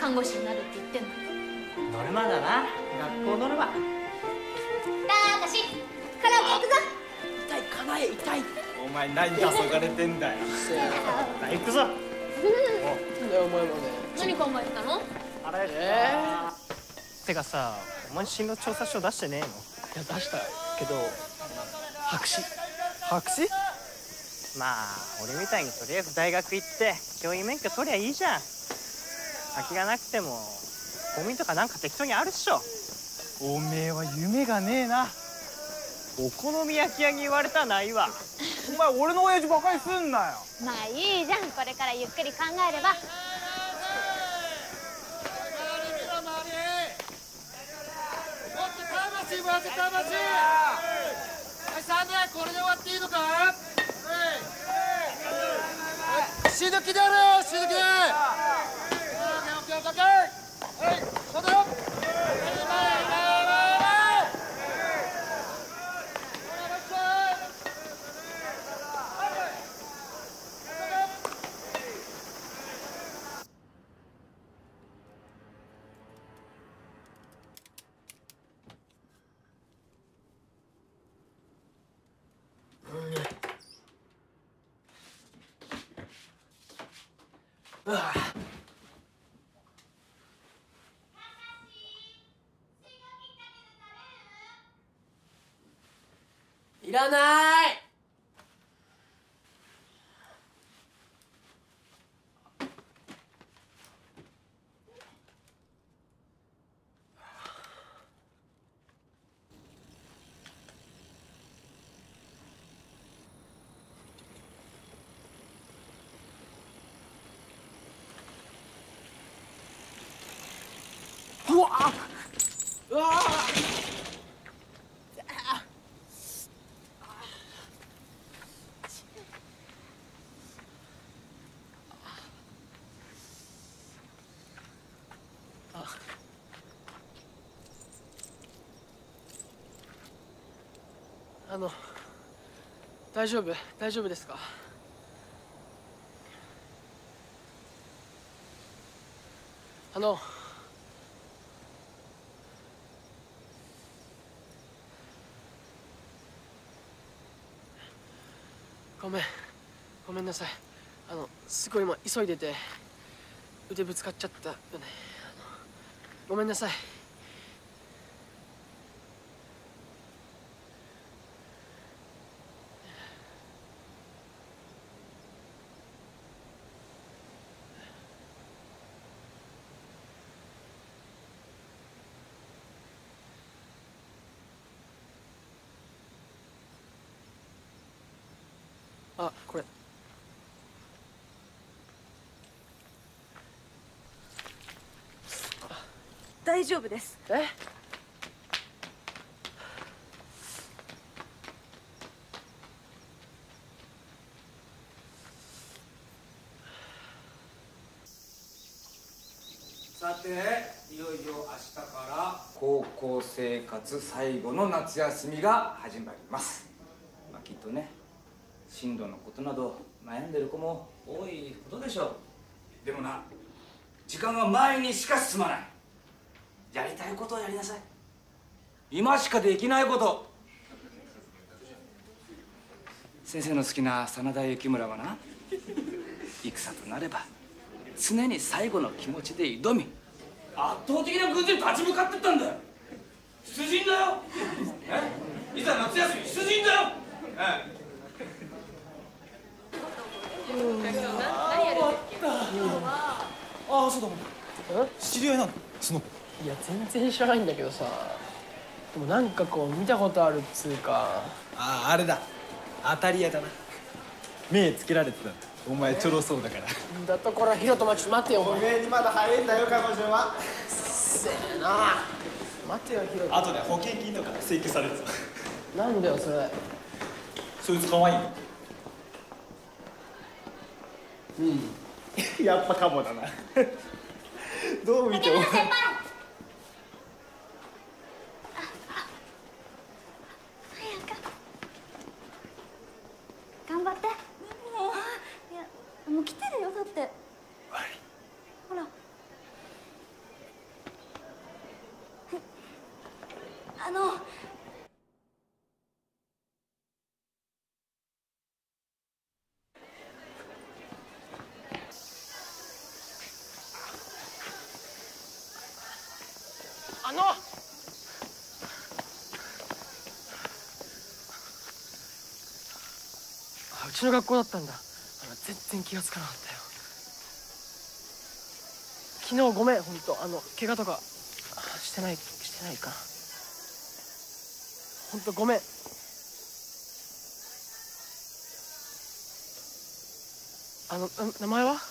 看護師になるって言ってんの。 ノルマだな、学校ノルマ。 たかし、カラオケ行くぞ。 痛い、かなえ痛い。お前何黄昏れてんだよ。行くぞ。なんだよお前もね。 何考えてたの？ てかさ、お前進路調査書出してねえの？いや出したけど白紙。白紙？まあ俺みたいにとりあえず大学行って教員免許取りゃいいじゃん。空きがなくても公務員とかなんか適当にあるっしょ。おめえは夢がねえな。お好み焼き屋に言われたないわ。お前俺の親父バカにすんなよ。 まあいいじゃん、これからゆっくり考えれば。 魂はい、サンデーこれで終わっていいのか？死ぬ気でやれよ、死ぬ気で。オッケーオッケーオッケー。はい、そうだよ。いらない。うわっ、うわ大丈夫ですか？ごめんなさい。すごい今急いでて腕ぶつかっちゃったよね。ごめんなさい。あ、これ。 大丈夫です。 え？ さて、いよいよ明日から高校生活最後の夏休みが始まります。まあ、きっとね、進路のことなど悩んでる子も多いことでしょう。でもな、時間は前にしか進まない。やりたいことをやりなさい。今しかできないこと。先生の好きな真田幸村はな、戦となれば常に最後の気持ちで挑み、圧倒的な軍勢に立ち向かってったんだよ。出陣だよ。いざ夏休み出陣だよ。 ああ、そうだもん。知り合いなの？ いや全然知らないんだけどさ、でもなんかこう見たことあるっつうか。 ああ、あれだ。当たり屋だな。目つけられてた。お前ちょろそうだから。 だところヒロトマ、ちょっと待てよ。 おめえにまだ早いんだよ、彼女は。 せえな。待てよヒロト。 あとね、保険金とか請求されるぞ。 なんだよそれ。 そいつ可愛いの？うん。やっぱカモだな。どう見ても。 頑張って。いや、もう来てるよ、だって。ほら。 うちの学校だったんだ。全然気がつかなかったよ。昨日ごめん、本当怪我とかしてないか。本当ごめん。名前は？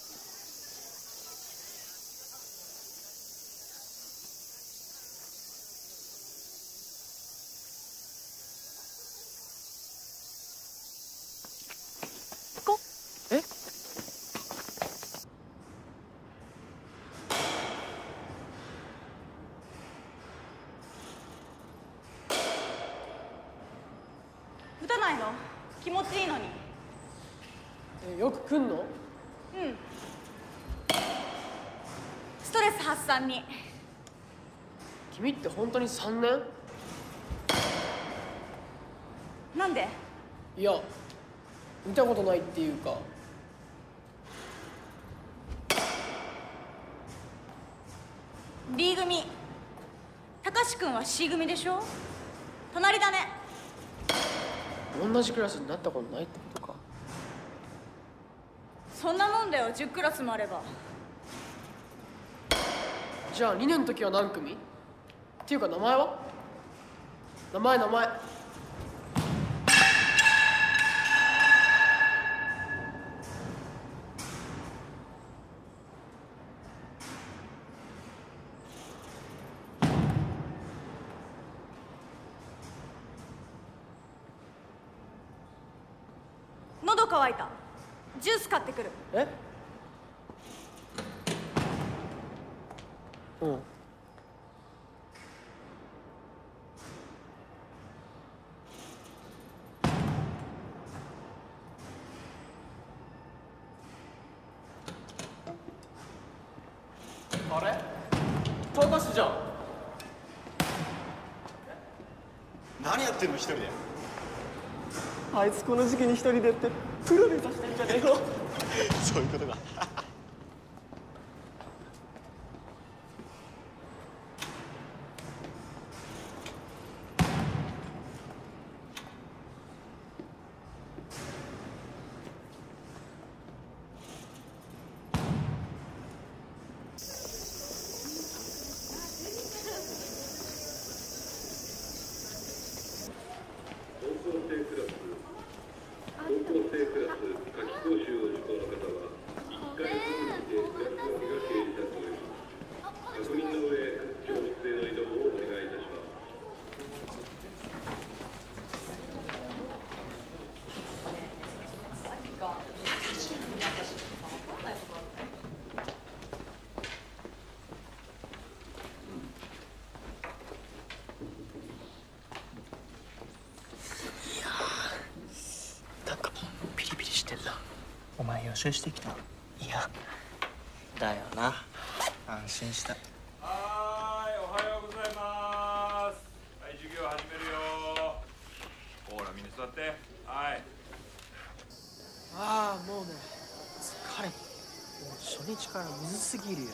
え？ 打たないの？気持ちいいのに。 よく来んの？ うん。ストレス発散に。 君って本当に3年？ なんで？ いや、見たことないっていうか。 B 組。高志くんは C 組でしょ？隣だね。 同じクラスになったことないってことか。 そんなもんだよ、10クラスもあれば。 じゃあ2年の時は何組？っていうか名前は？名前。 喉乾いた。ジュース買ってくる。 え？うん。あれ？高橋じゃん。 何やってんの一人で。 あいつこの時期に一人でってプロ目指してんじゃねえの？ そういうことか。 お前予習してきた？いやだよな。安心した。 はーい、おはようございます。はい、授業始めるよ。ほらみんな座って。はい。 ああ、もうね、疲れた。もう初日からむずすぎるよ。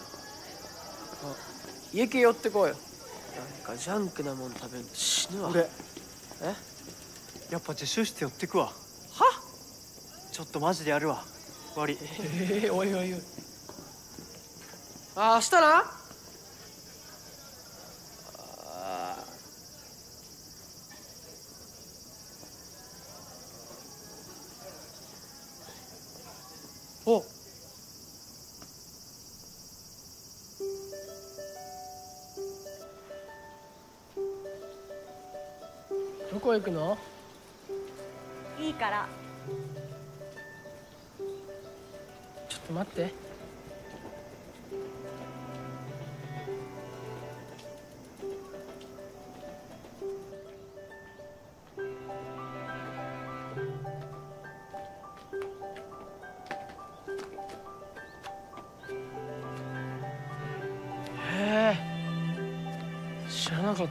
家系寄ってこうよ。なんかジャンクなもん食べるの死ぬわ。 俺え？ やっぱ自習室寄ってくわ。は？ちょっとマジでやるわ。悪い。 おい。明日な。お。どこ行くの？ いいから。 ちょっと待って。へえ、知らなかったな。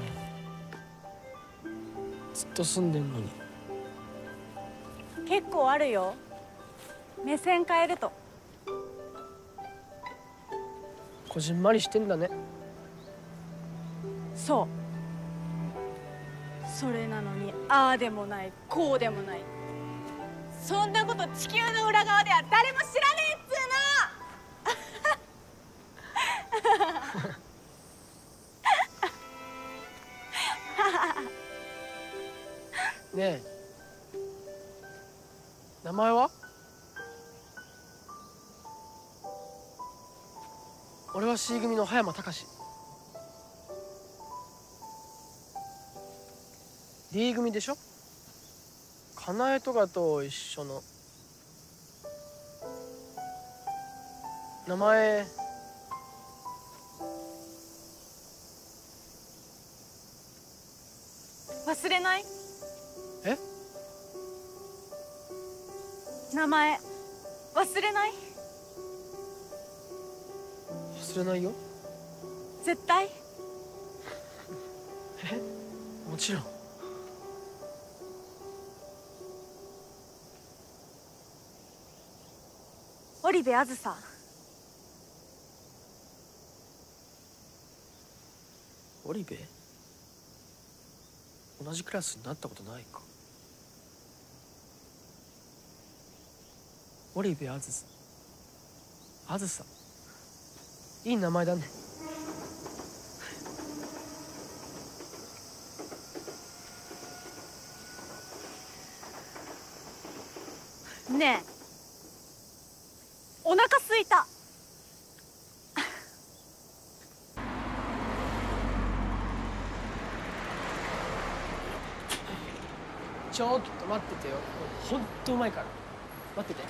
ずっと住んでんのに。 結構あるよ。目線変えると。 こじんまりしてんだね。 そうそれなのにああでもないこうでもない、そんなこと地球の裏側では誰も知らねえっつーの。 ねえ、名前は？俺は C 組の葉山隆。 D 組でしょ。かなえとかと一緒の名前。 忘れない？ え？ 名前忘れない？ 忘れないよ。 絶対？ もちろん。 織部あずさ。 織部？同じクラスになったことないか。織部あずさ。あずさ、いい名前だね。 ねえ、お腹すいた。 ちょっと待っててよ。ほんとうまいから。待ってて。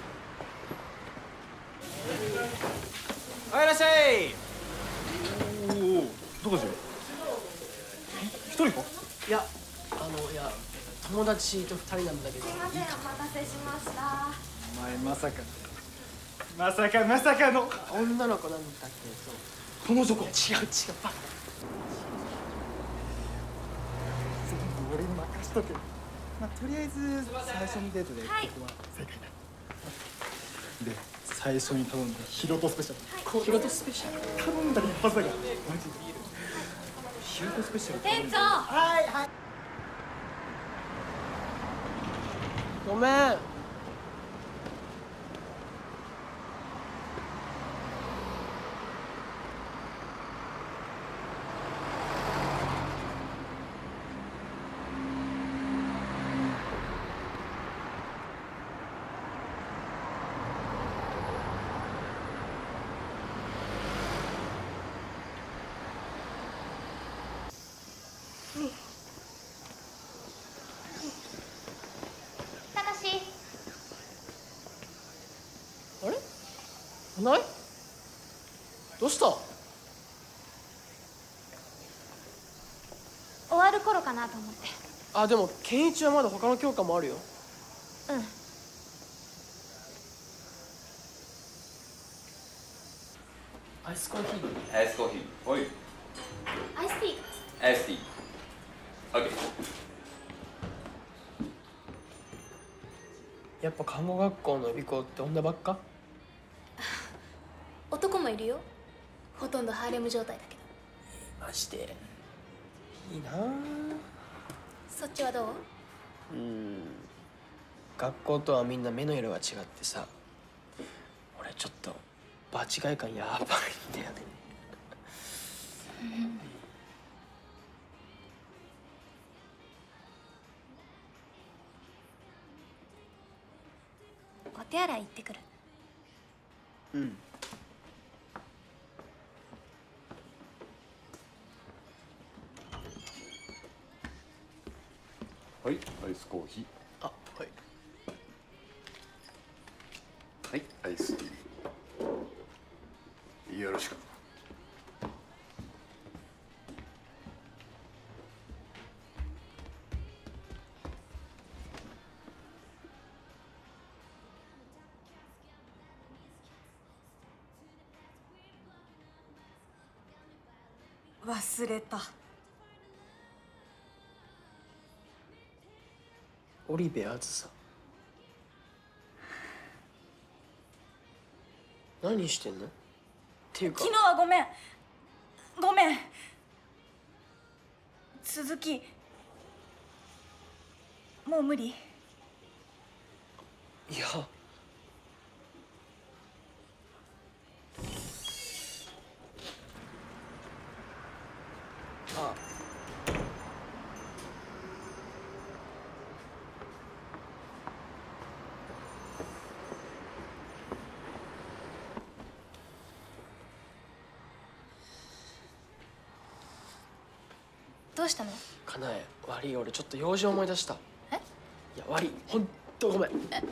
はい、いらっしゃい。おお、どこじゃ。一人か。 いや、友達と2人なんだけど。 すいません、お待たせしました。 お前まさかまさかの女の子なんだけど。 この男。 違うバカ。 全部俺に任しとけ。まあ、とりあえず最初のデートでここは正解だ。で、最初に頼んだヒロトスペシャル。 ヒロトスペシャル。 頼んだら一発だから。マジで。ヒロトスペシャル。 店長。 はいはい。 ごめん。 たかし。 あれ？ない？どうした？ 終わる頃かなと思って。 あ、でも健一はまだ他の教科もあるよ。 うん。 アイスコーヒー。 アイスコーヒー。おい。 アイスティー。 アイスティー。オッケー。 やっぱ看護学校の予備校って女ばっか？ 男もいるよ。ほとんどハーレム状態だけど。 マジでいいな。 そっちはどう？ 学校とはみんな目の色が違ってさ、俺ちょっと場違い感やばいんだよね。 お手洗い行ってくる。 うん。 はい、アイスコーヒー。 あ、はい。 はい、アイスティー。よろしく。 忘れた。 織部あずさ。何してんの？っていうか。 昨日はごめん。 続きもう無理。 いや、あ、 どうしたの？ かなえ、悪い、俺ちょっと用事思い出した。 え？ いや、悪い、ほんとごめん。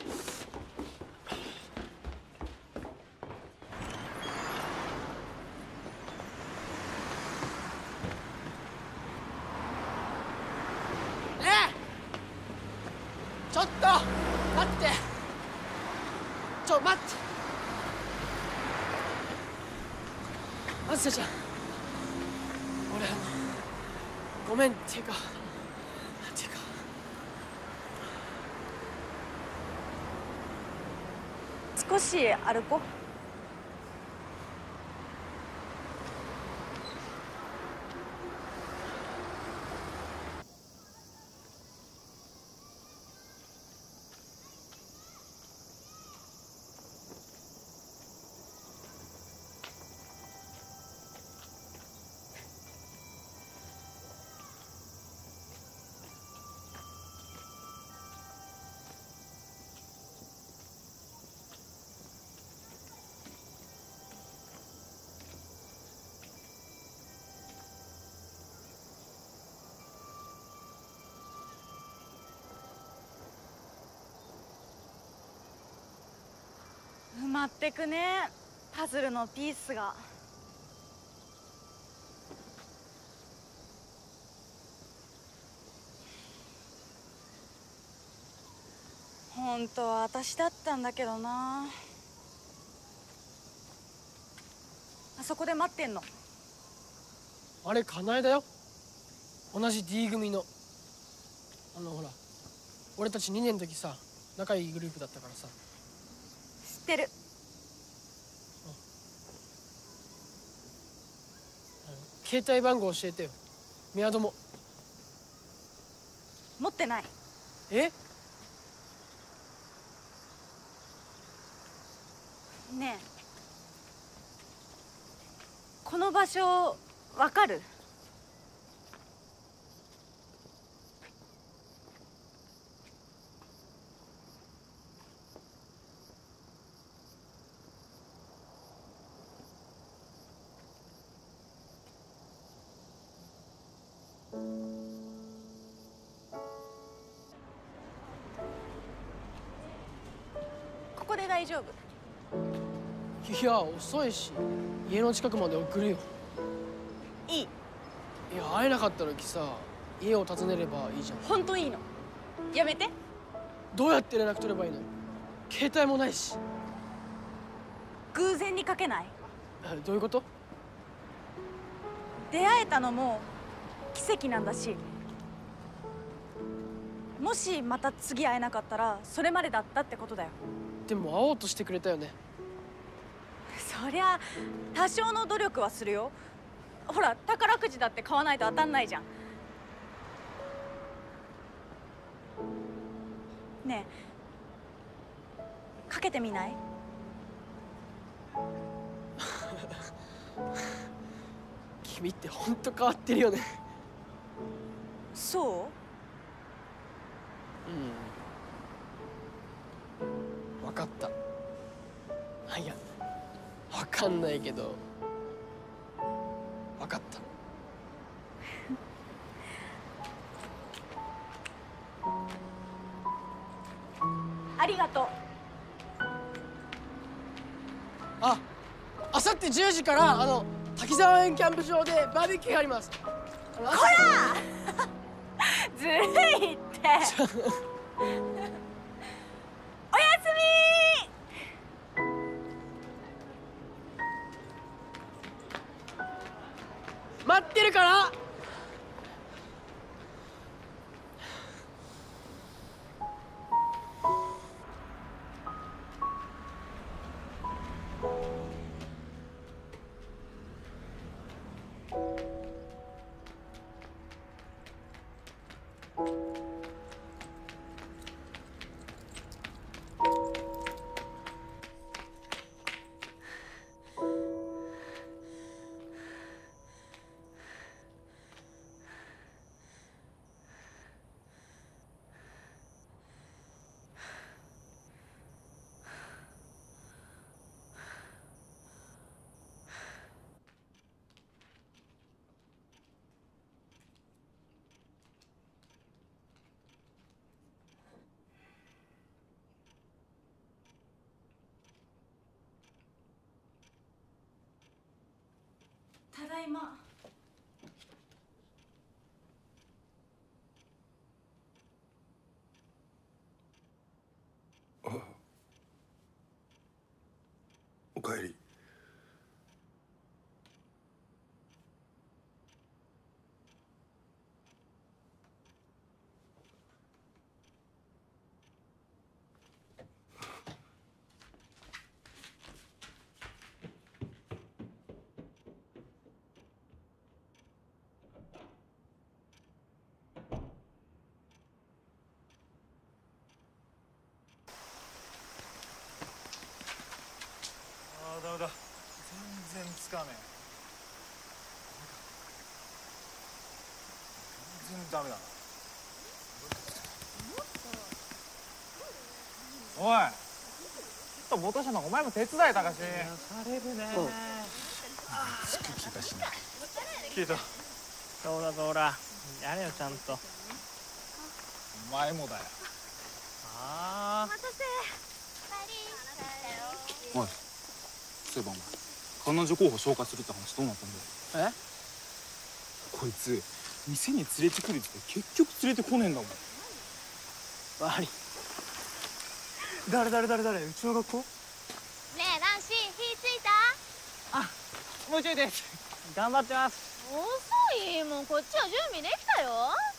ちょっと待って、待って、あずさちゃん、俺ごめん。てか少し歩こう。埋まってくね、パズルのピースが。本当は私だったんだけどな。あそこで待ってんの。 あれ、かなえだよ。同じ D 組の。ほら、俺たち2年の時さ、仲いいグループだったからさ。 知ってる。 携帯番号教えてよ。メアドも。 持ってない。 え？ ねえ、この場所わかる？ここで大丈夫。 いや、遅いし、家の近くまで送るよ。 いい。 いや、会えなかった時さ、家を訪ねればいいじゃん。 本当いいの。やめて。 どうやって連絡取ればいいの？携帯もないし。 偶然にかけない？ どういうこと？ 出会えたのも奇跡なんだし、もしまた次会えなかったらそれまでだったってことだよ。 でも会おうとしてくれたよね。 そりゃ多少の努力はするよ。ほら、宝くじだって買わないと当たんないじゃん。ねえ、かけてみない？ 君ってほんと変わってるよね。 そう？ 分かった。いや、分かんないけど分かった。 ありがとう。 あさって10時から滝沢園キャンプ場でバーベキューやります。 こらずるいっておやすみ。 待ってるから。 いま。 おかえり。 ダメだ、全然つかめん。全然ダメだな。おい、ちょっと元社のお前も手伝え、高志。 されるね。 つく気がしない。 聞いた。そうだそうだ、やれよちゃんと。 お前もだよ。 ああ。 お待たせ。 おい、そういえばお前、彼女候補紹介するって話どうなったんだよ。こいつ店に連れてくるって結局連れてこねえんだもん。 悪い。誰うちの学校？ ねえランシー、火ついた？ あ、もうちょいです。頑張ってます。 遅い、もうこっちは準備できたよ。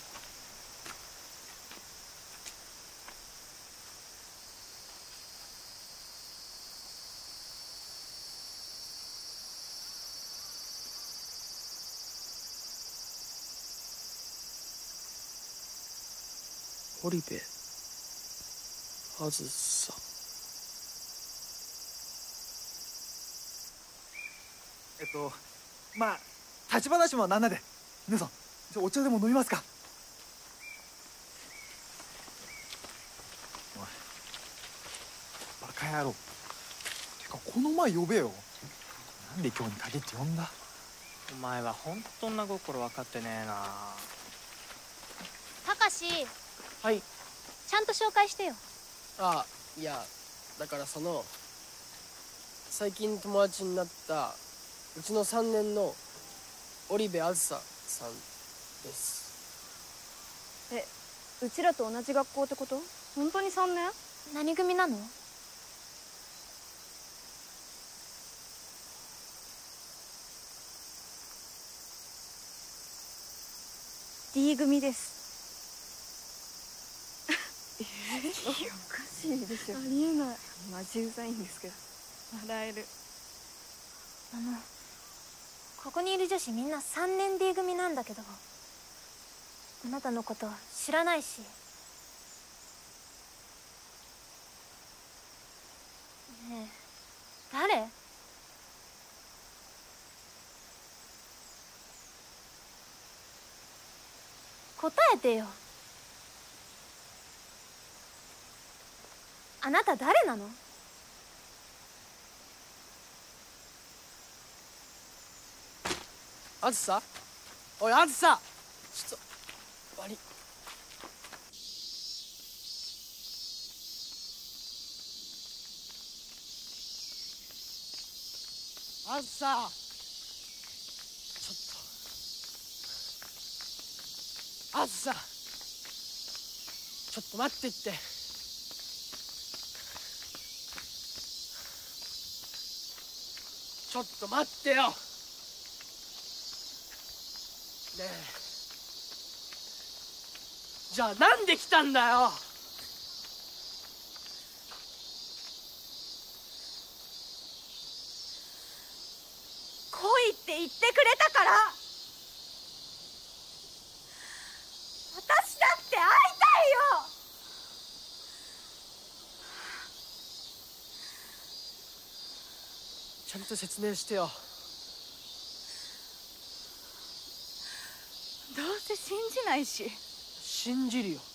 織部あずさ。 まあ立ち話もなんなで、皆さんじゃあお茶でも飲みますか。おい、バカ野郎。てかこの前呼べよ。なんで今日に限って呼んだ。 お前は本当女心分かってねえな。 たかし、 はい。 ちゃんと紹介してよ。 あ、いやだから最近友達になったうちの3年の織部あずささんです。 うちらと同じ学校ってこと？本当に3年？ 何組なの？ D 組です。おかしいでしょ。ありえない。マジうざいんですけど笑える。 ここにいる女子みんな3年 D 組なんだけど、あなたのこと知らないし。ねえ、誰？答えてよ。あなた誰なの？ あずさ、おいあずさ、ちょっと悪い。あずさ、ちょっとあずさ、ちょっと待ってって。ちょっと待ってよ。ねえ、じゃあなんで来たんだよ。 来いって言ってくれたから。私だって会いたいよ。 ちゃんと説明してよ。 どうせ信じないし。 信じるよ。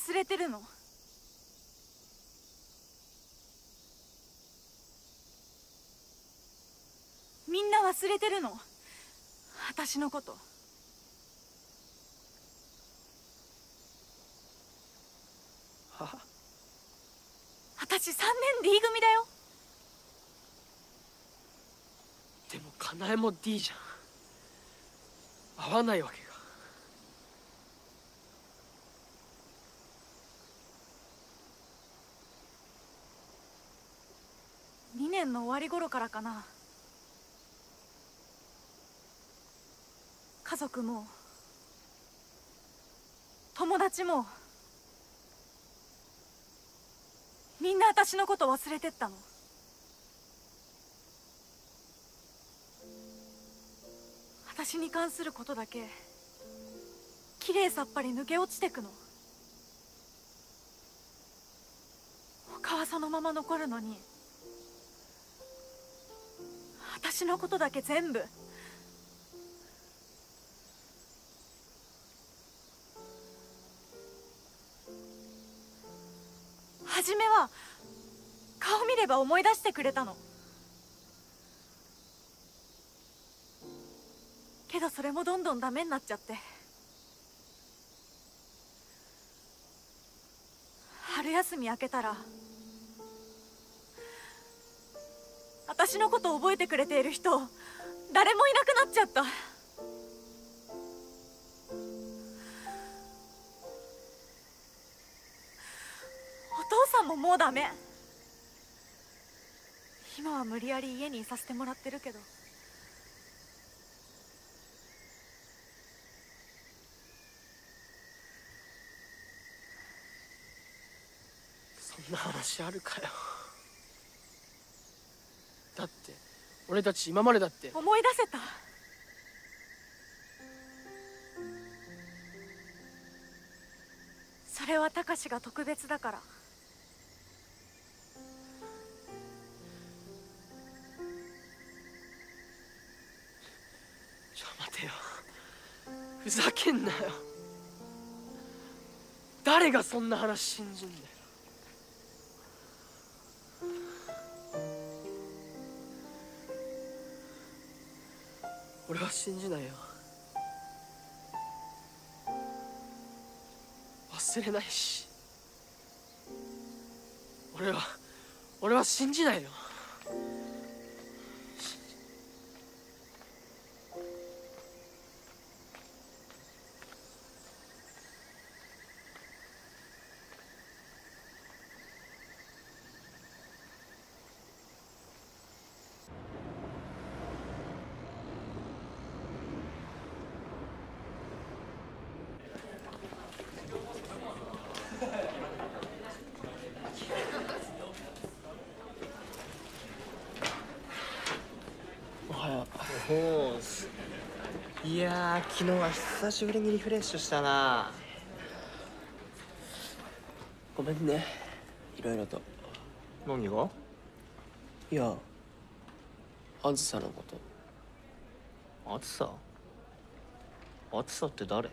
忘れてるの？みんな忘れてるの？私のこと。 は？ 私3年 D 組だよ。 でもかなえも D じゃん。合わないわけが。 2年の終わり頃からかな。家族も友達もみんな私のこと忘れてったの。私に関することだけきれいさっぱり抜け落ちてくの。他はそのまま残るのに、私のことだけ全部。初めは顔見れば思い出してくれたの。けどそれもどんどんダメになっちゃって、春休み明けたら私のこと覚えてくれている人誰もいなくなっちゃった。お父さんももうダメ。今は無理やり家にいさせてもらってるけど、 そんな話あるかよ。だって俺たち今までだって。 思い出せた。それはたかしが特別だから。 ちょ待てよ、ふざけんなよ。誰がそんな話信じんだよ。俺は信じないよ。忘れないし、俺は信じないよ。 いやー、昨日は久しぶりにリフレッシュしたな。 ごめんね、いろいろと。 何が？ いや、あずさのこと。 あずさ？あずさって誰？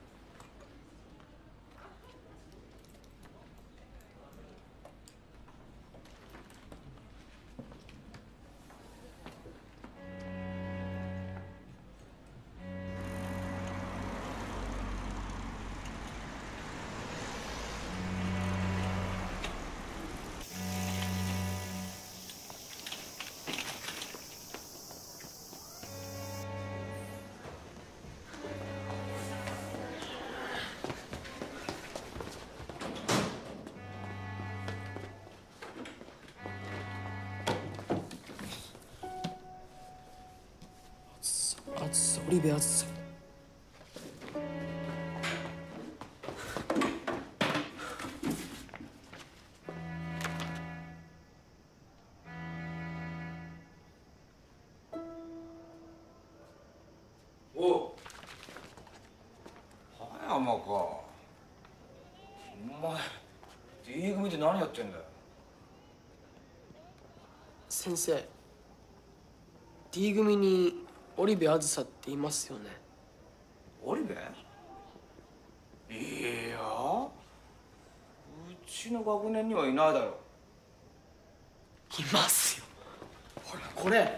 オリベアズさん。 おう、葉山か。お前 D 組で何やってんだよ。 先生、 D 組に織部あずさっていますよね。 織部？いいや、 ちの学年にはいないだろう。 いますよ。ほらこれ。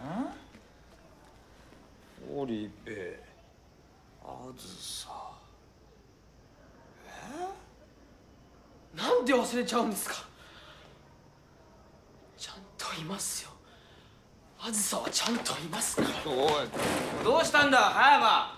織部、あずさ。 なんで忘れちゃうんですか。ちゃんといますよ。あずさはちゃんといますから。 おい、どうしたんだ葉山。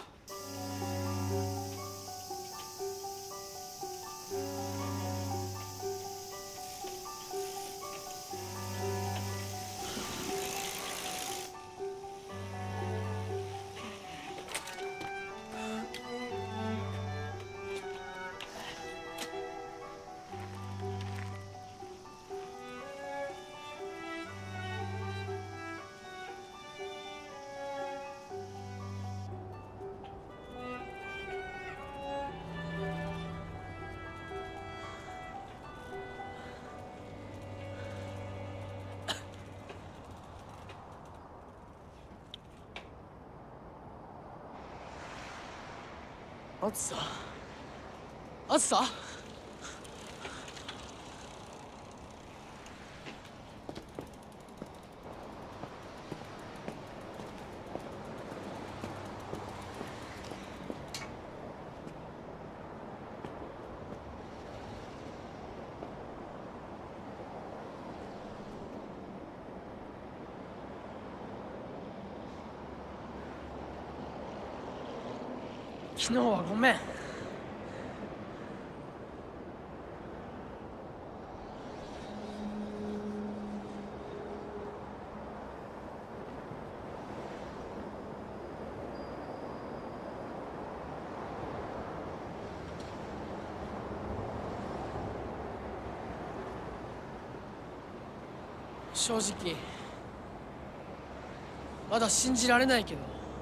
あずさ、あずさ。昨日はごめん。正直まだ信じられないけど、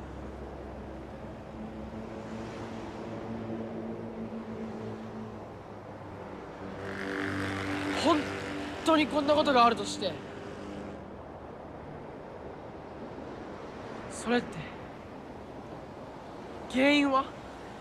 本当にこんなことがあるとして、それって原因は？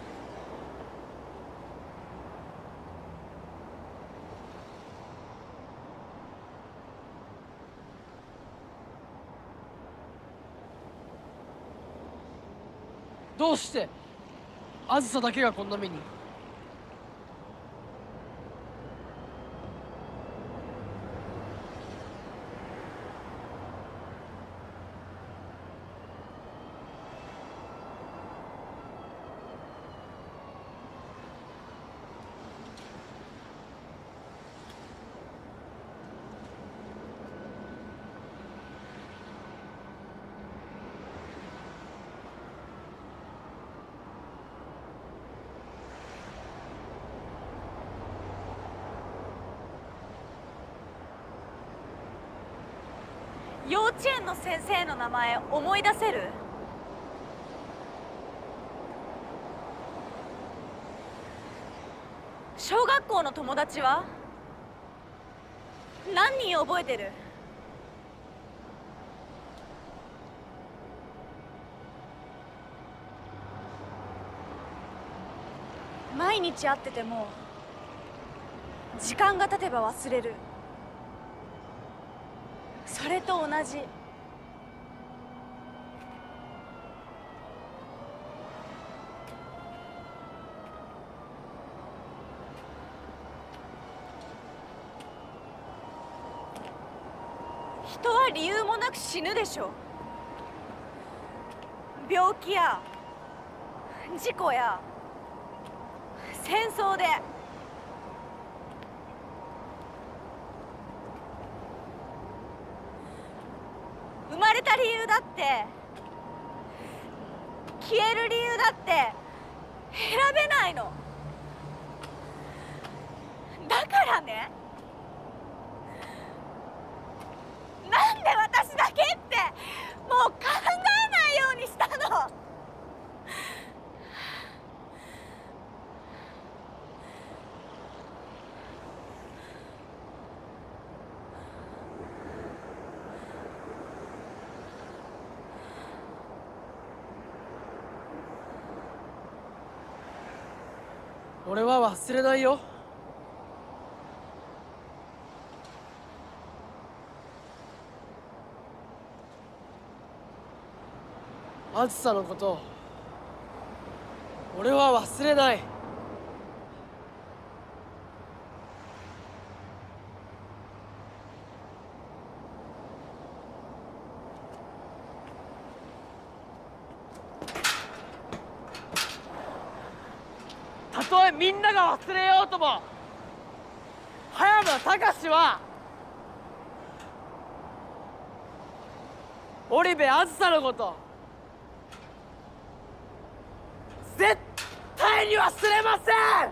どうしてあずさだけがこんな目に？ 幼稚園の先生の名前思い出せる？小学校の友達は何人覚えてる？毎日会ってても時間が経てば忘れる。それと同じ。人は理由もなく死ぬでしょ。病気や事故や戦争で。生まれた理由だって消える理由だって選べないの。だからね、なんで私だけってもう考えないようにしたの。 俺は忘れないよ。 あずさのこと俺は忘れない。たとえみんなが忘れようとも葉山隆は織部あずさのこと絶対に忘れません。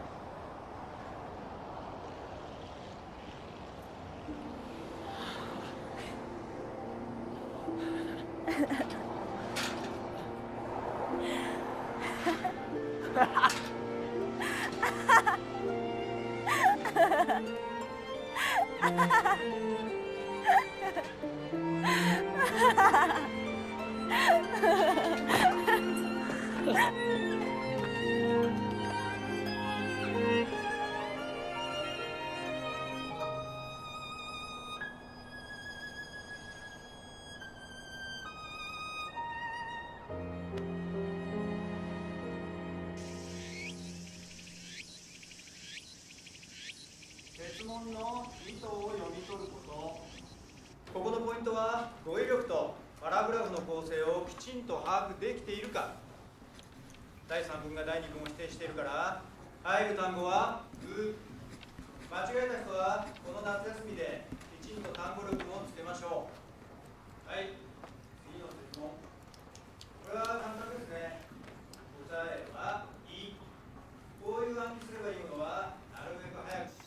設問の意図を読み取ること。ここのポイントは語彙力とパラグラフの構成をきちんと把握できているか。第3文が第2文を否定しているから入る単語は「う」。間違えた人はこの夏休みできちんと単語力をつけましょう。はい、次の設問。これは簡単ですね。答えは「い」。こういう暗記すればいいものはなるべく早く。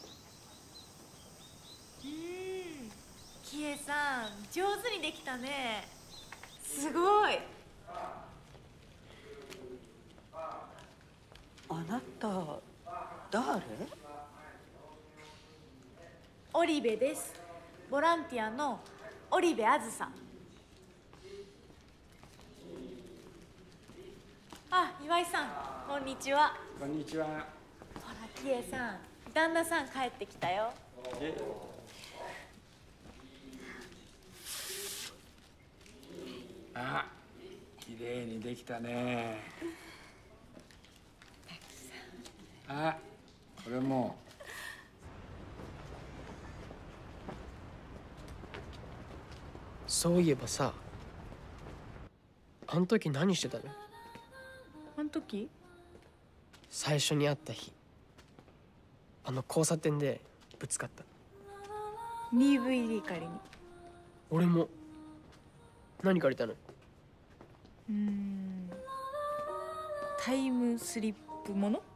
キエさん、上手にできたね。すごい。 あなた誰？ 織部です。ボランティアの織部あずさ。あ、岩井さん、こんにちは。 こんにちは。 ほら、キエさん、旦那さん帰ってきたよ。 あ、綺麗にできたね。あ、これも。 そういえばさ、あん時何してたの？ あん時？ 最初に会った日、あの交差点でぶつかった。 DVD 借りに。 俺も。何借りたの？ タイムスリップもの？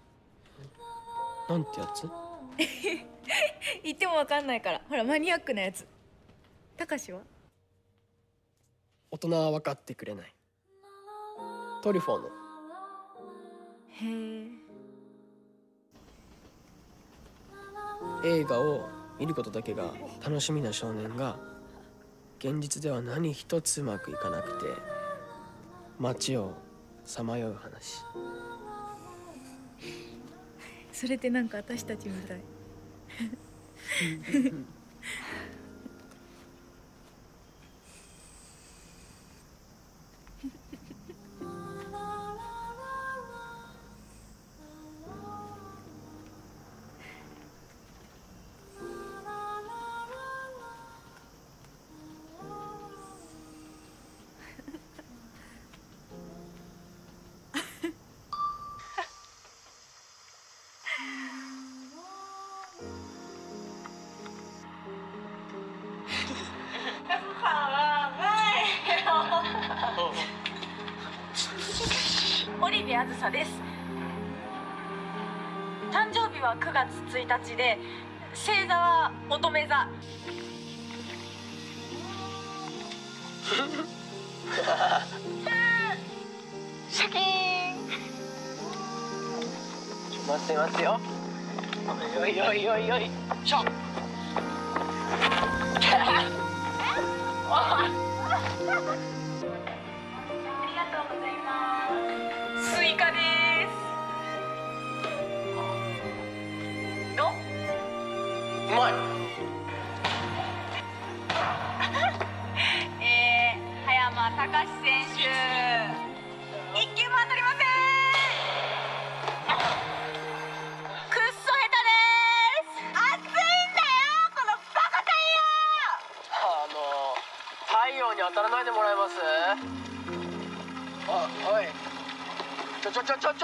なんてやつ？ 言ってもわかんないから。ほら、マニアックなやつ。たかしは？ 大人は分かってくれない。トリュフォーの。 へ映画を見ることだけが楽しみな少年が現実では何一つうまくいかなくて街をさまよう話。 それってなんか私たちみたい。織部あずさです。誕生日は9月1日で、星座は乙女座。シャキーン。 待ってよ。よいよいよいよいしょ。 スイカです。どう？ うまい。 葉山隆高橋選手、一球も当たりません。くっそ下手です。熱いんだよこのバカ太陽。太陽に当たらないでもらえます？おい、ちょ。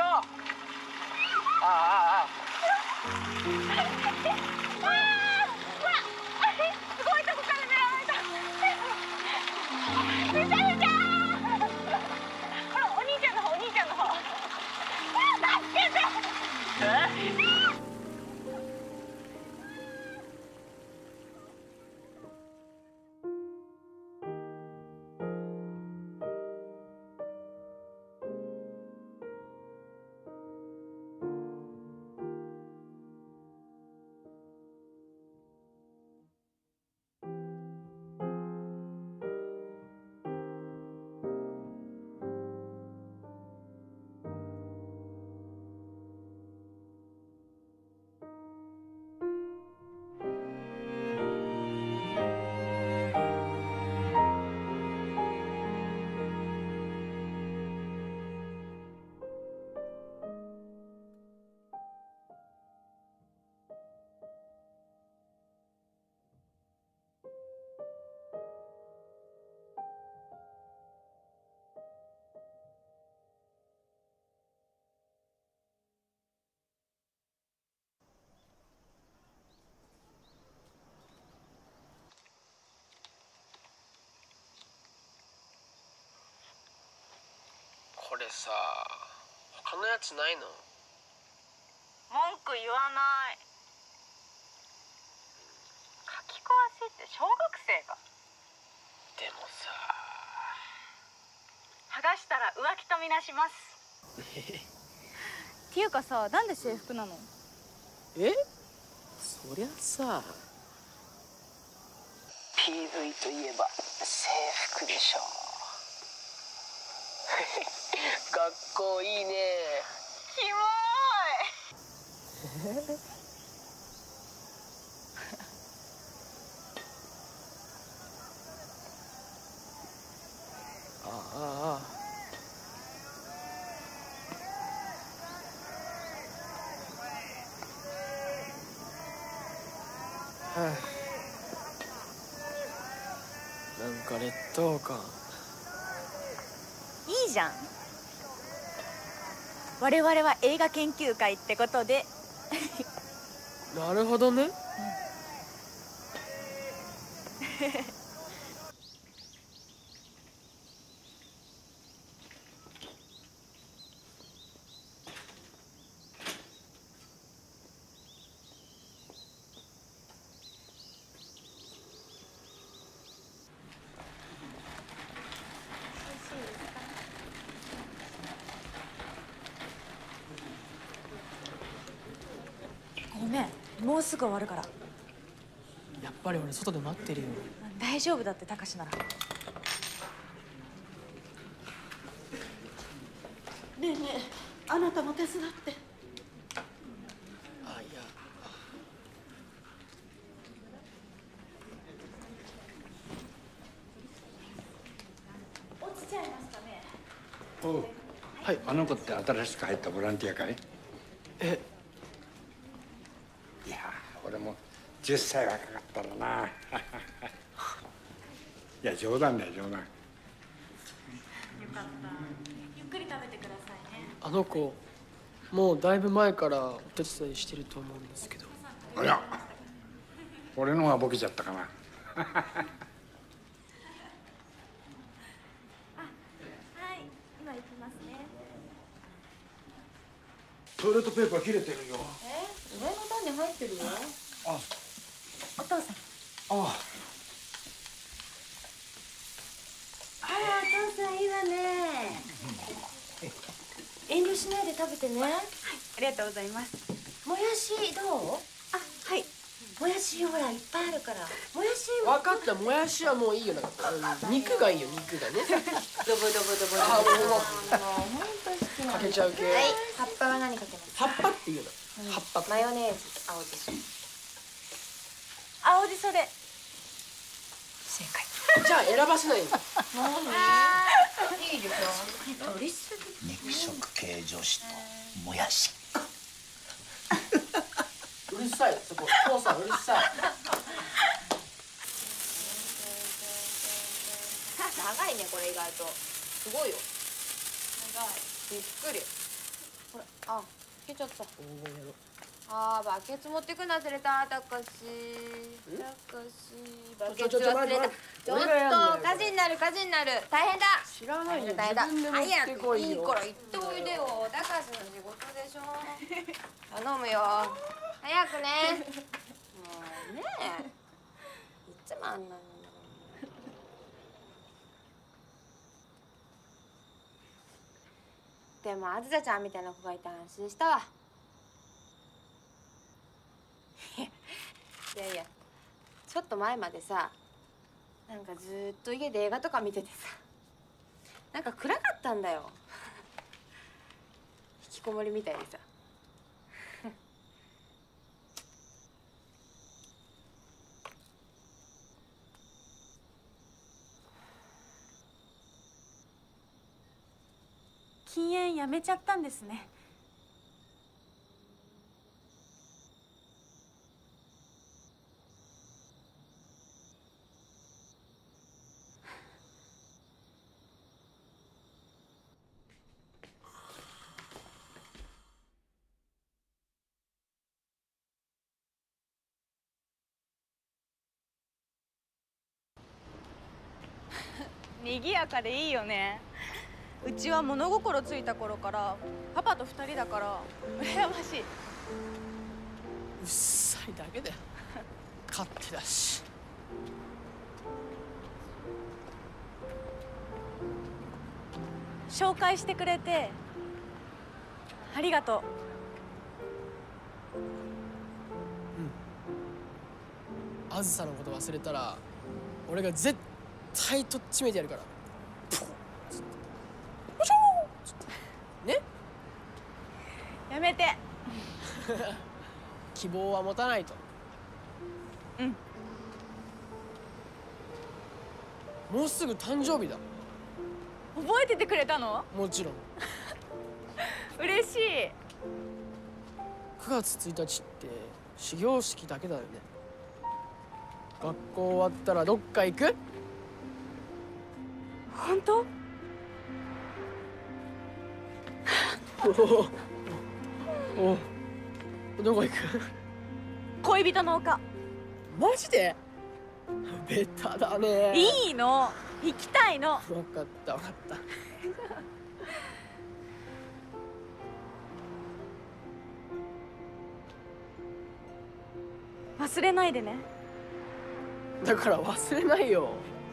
すごいとこから狙われた。ふざけちゃう。ほらお兄ちゃんの方。助けて。 これさ、他のやつないの？ 文句言わない。書き壊しって小学生か。 でもさ、 剥がしたら浮気とみなします。っていうかさ、なんで制服なの？ そりゃさ、 PV といえば制服でしょ。学校いいね。 キモーい。 なんか劣等感。 いいじゃん。我々は映画研究会ってことで。 なるほどね。 ごめん、もうすぐ終わるから。 やっぱり俺外で待ってるよ。 大丈夫だって高志なら。ねえねえ、あなたも手伝って。 いや。 落ちちゃいましたね。 おう、はい、あの子って新しく入ったボランティアかい？いやー、俺も10歳若かったらな。いや、冗談だよ、冗談。 よかった。ゆっくり食べてくださいね。 あの子もうだいぶ前からお手伝いしてると思うんですけど。 ありゃ、俺の方がボケちゃったかな。 はい、今行きますね。 トイレットペーパー切れてるよ。 上の段に入ってるよ。 あ、 お父さん。 ああら、お父さんいいわね。遠慮しないで食べてね。はい、 ありがとうございます。 もやしどう？ あ、はい。 もやしほらいっぱいあるから。もやし分かった、もやしはもういいよ。なんか肉がいいよ、肉がね。 ドボドボドボ。 あ、もうもう本当好きなの。 かけちゃう系。 はい、葉っぱは何かけます？ 葉っぱっていうの。葉っぱ。 マヨネーズ、青じそ。 青じそで。 正解。 じゃあ選ばせないんだ。 いいでしょ。取りすぎ。 肉食系女子ともやしっこ。 うるさい、そこ父さんうるさい。 長いねこれ意外と。すごいよ。長い。びっくり。これあ、いけちゃった。あー、バケツ持ってくの忘れた。たかしバケツ忘れた。ちょっと火事になる火事になる。大変だ。 知らないよ。 大変だ。 自分で持ってこいよ。 いいから行っておいでよ。たかしの仕事でしょ。頼むよ。早くね。もうねえ。いつもあんなの。でもあずさちゃんみたいな子がいて安心したわ。いやいや、ちょっと前までさ、なんかずーっと家で映画とか見ててさ、なんか暗かったんだよ。引きこもりみたいにさ。 禁煙やめちゃったんですね。賑やかでいいよね。うちは物心ついた頃からパパと2人だから羨ましい。 うっさいだけだよ。勝手だし。 紹介してくれてありがとう。 あずさのこと忘れたら俺が絶対とっちめてやるから。ね。 やめて。 希望は持たないと。 うん。 もうすぐ誕生日だ。 覚えててくれたの？ もちろん。 嬉しい。 9月1日って始業式だけだよね。学校終わったらどっか行く？ 本当？ おお、どこ行く？ 恋人の丘。 マジで？ベタだね。 いいの、行きたいの。 分かった分かった。 忘れないでね。 だから忘れないよ。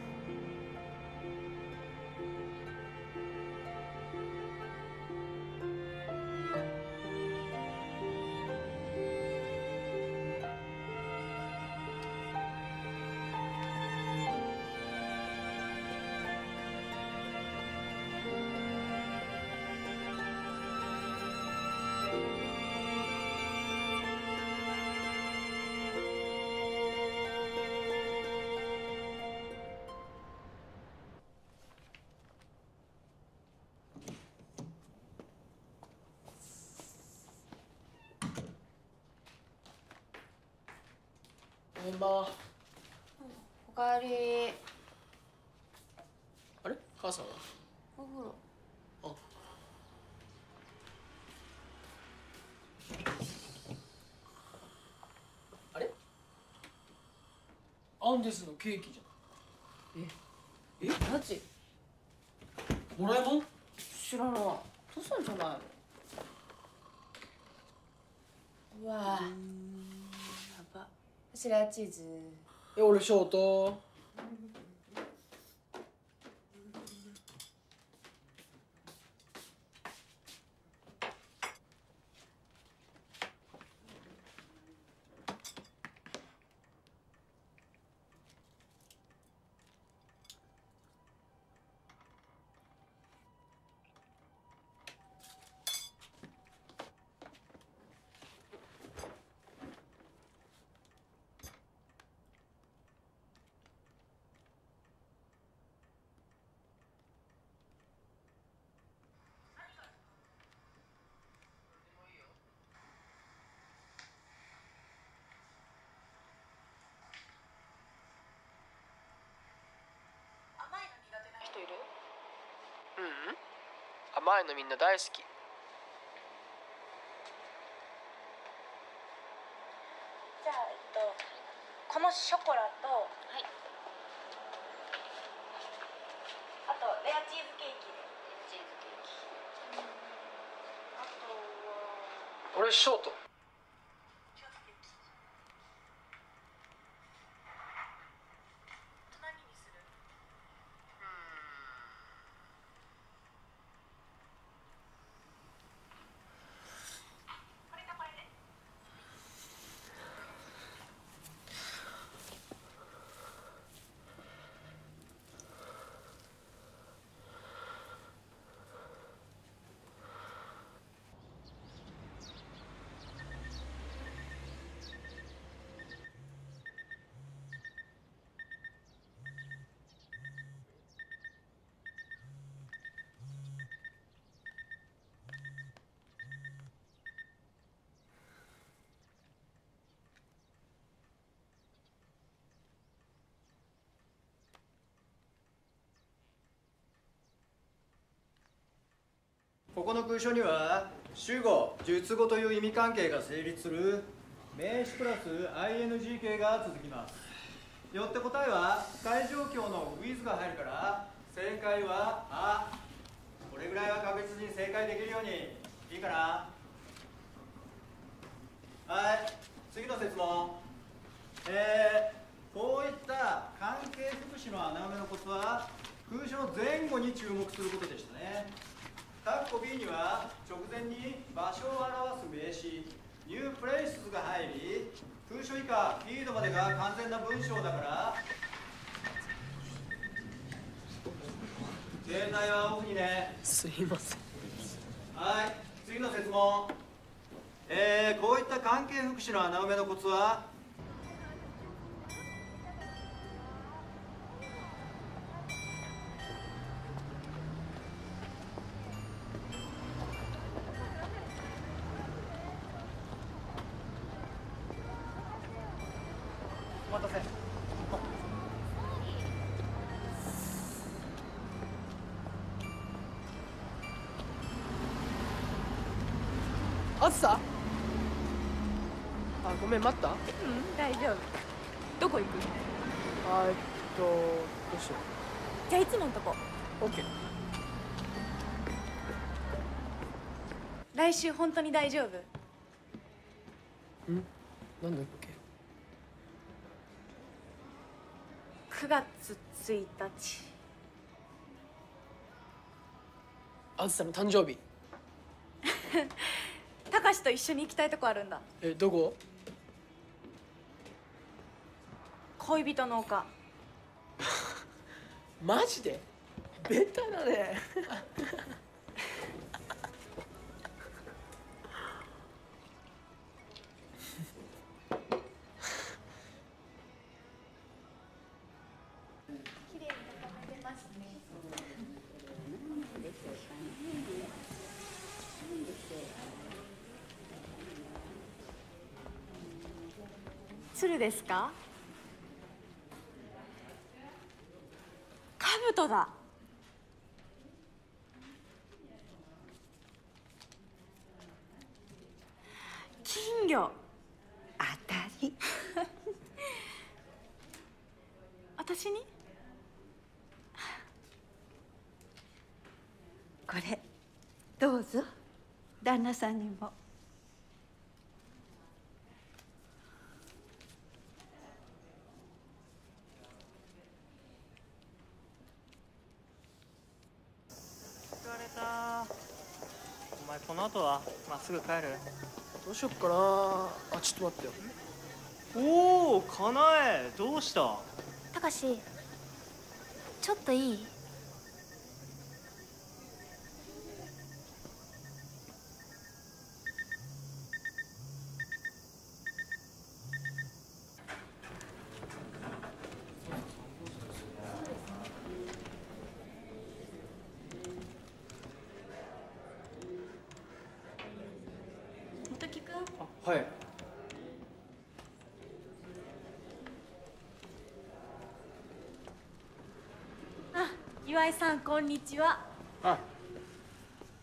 こんばんは。 おかえり。 あれ、母さんは？ お風呂。 あ。あれ？アンデスのケーキじゃん。え？ マジ？ ドラえもん？ 知らない。父さんじゃないの？うわぁ。やば。こちらチーズ。 俺ショート。 甘いのみんな大好き。 じゃあこのショコラと、はい、あとレアチーズケーキで。レアチーズケーキ、あとは俺ショート。 何にする？これとこれで。 ここの空所には主語、述語という意味関係が成立する名詞プラス ing 形が続きます。よって答えは不快状況の with が入るから正解はあ。これぐらいは確実に正解できるようにいいかな。はい、次の設問。こういった関係副詞の穴埋めのコツは空所の前後に注目することでしたね。括弧 B には直前に場所を表す名詞ニュープレイスが入り、空所以下フィードまでが完全な文章だから携帯はオフにね。 すいません。 はい、次の設問。こういった関係副詞の穴埋めのコツはお待たせ。 あずさ、ごめん待った。 大丈夫。どこ行く？ どうしよじゃあいつものとこ。 う。オッケー。 来週本当に大丈夫？ なんだっけ。 9月1日。 あずさの誕生日。 たかしと一緒に行きたいとこあるんだ。 どこ？ 恋人の丘。 マジで？ベタだね。 綺麗に畳めてますね。鶴ですか？兜だ。金魚。 当たり。 私に？ これどうぞ旦那さんにも。 疲れた。お前この後はまっすぐ帰る？ どうしよっかな。あ、ちょっと待ってよ。 おお、かなえ、どうした？ たかし、ちょっといい？ はい。 あ、岩井さんこんにちは。 あ、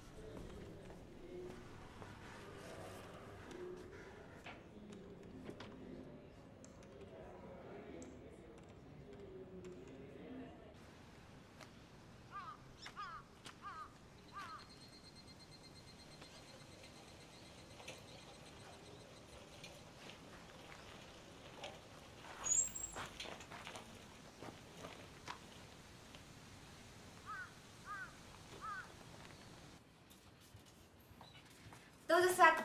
うぞ座って。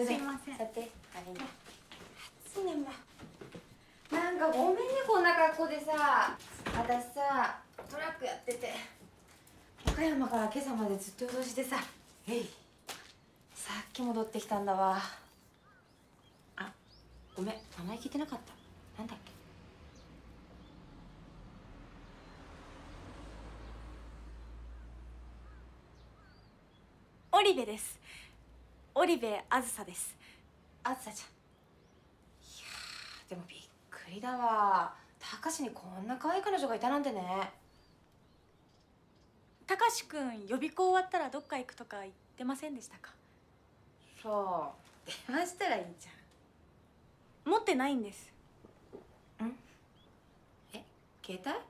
すいません。 座って。暑いねもう。なんかごめんねこんな格好でさ。私さトラックやってて岡山から今朝までずっと移動してさ。さっき戻ってきたんだわ。あ、ごめん名前聞いてなかった。なんだっけ。 オリベです。オリベあずさです。 あずさちゃん。いやーでもびっくりだわ。たかしにこんな可愛い彼女がいたなんてね。 たかしくん予備校終わったらどっか行くとか言ってませんでしたか？ そう電話したらいいじゃん。持ってないんです。 ん？え、携帯？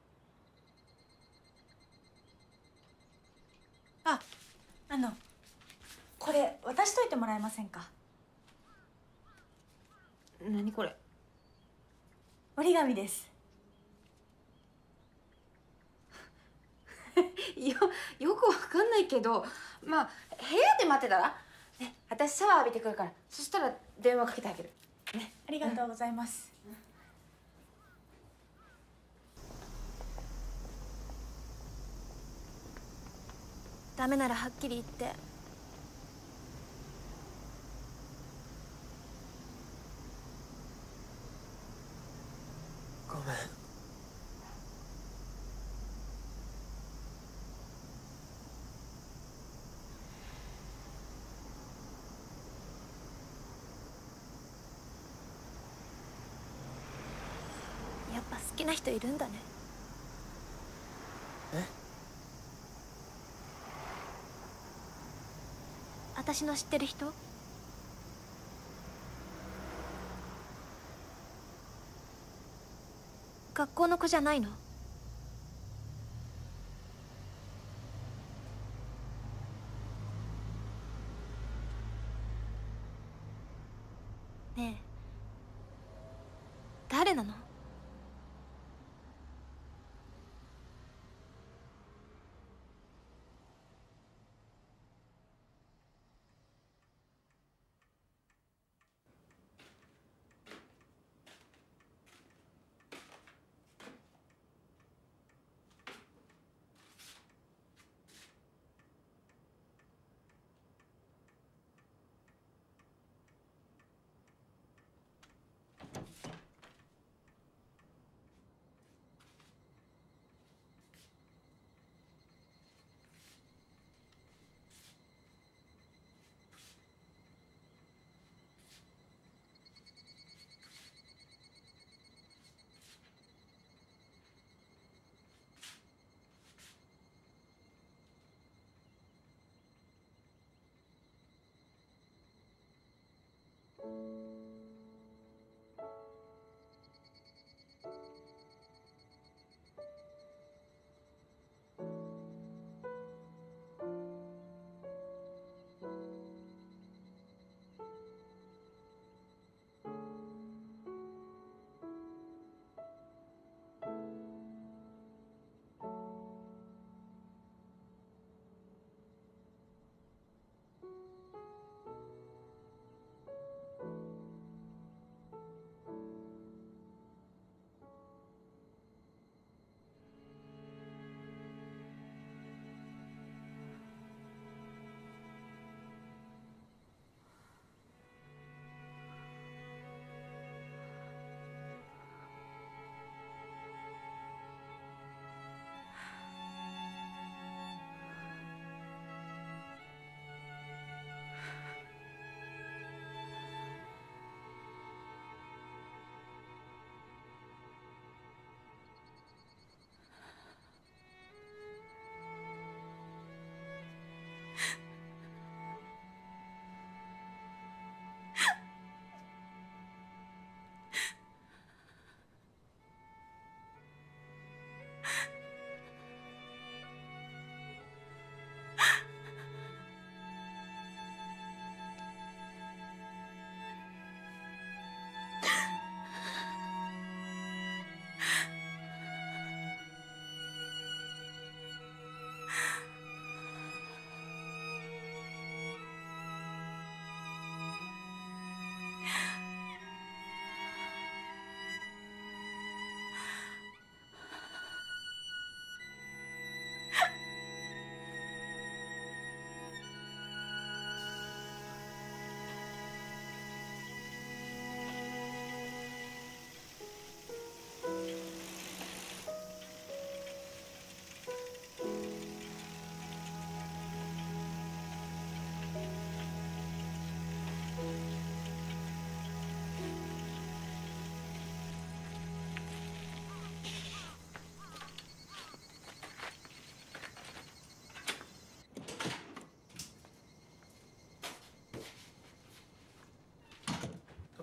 これ渡しといてもらえませんか？ 何これ？ 折り紙です。 よくわかんないけど、まあ部屋で待ってたらね、私シャワー浴びてくるから、そしたら電話かけてあげるね。 ありがとうございます。 ダメならはっきり言って。 ごめん。 やっぱ好きな人いるんだね。 え？ 私の知ってる人？学校の子じゃないの？ねえ、誰なの？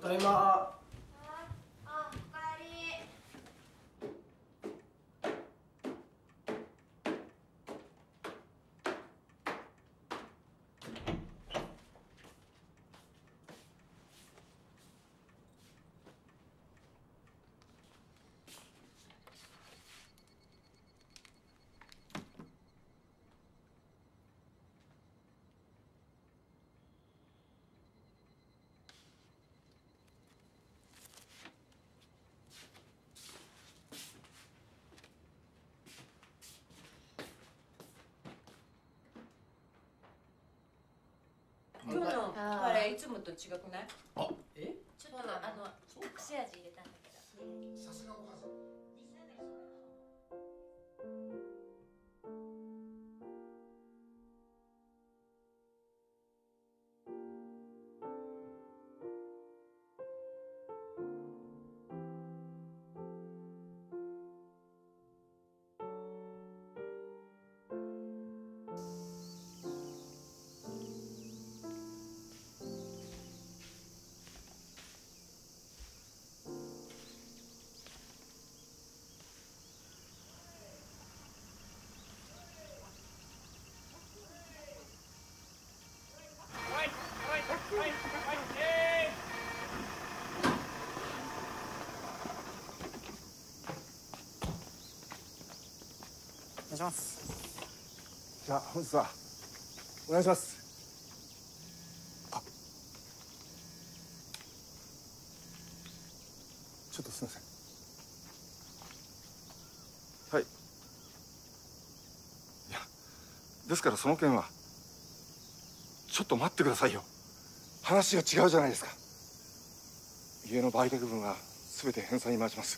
ただいま。 あ、おかえり。 今日のカレーいつもと違くない？ あ、え？ ちょっと隠し味入れたんだけど。 さすがお母さん。 お願いします。 じゃあ本日はお願いします。あ、ちょっとすみません。はい。いや、ですからその件はちょっと待ってくださいよ。話が違うじゃないですか。家の売却分は全て返済に回します。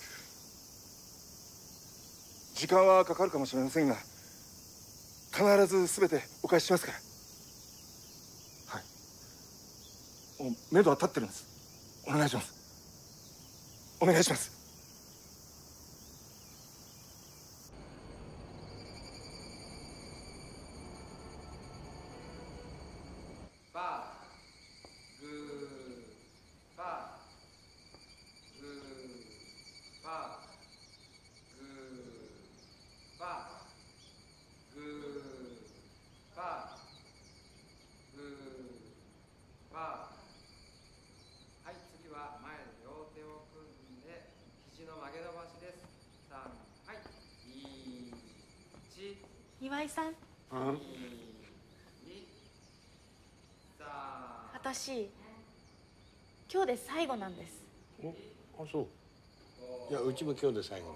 時間はかかるかもしれませんが必ず全てお返ししますから。はい。もう目処は立ってるんです。お願いします。お願いします。 パーグーパーグーパーグーパーグーパーグーパー。はい、次は前で両手を組んで肘の曲げ伸ばしです。3、はい、1、 岩井さん、 2、3。 私今日で最後なんです。 あ、そう。いや、うちも今日で最後だ。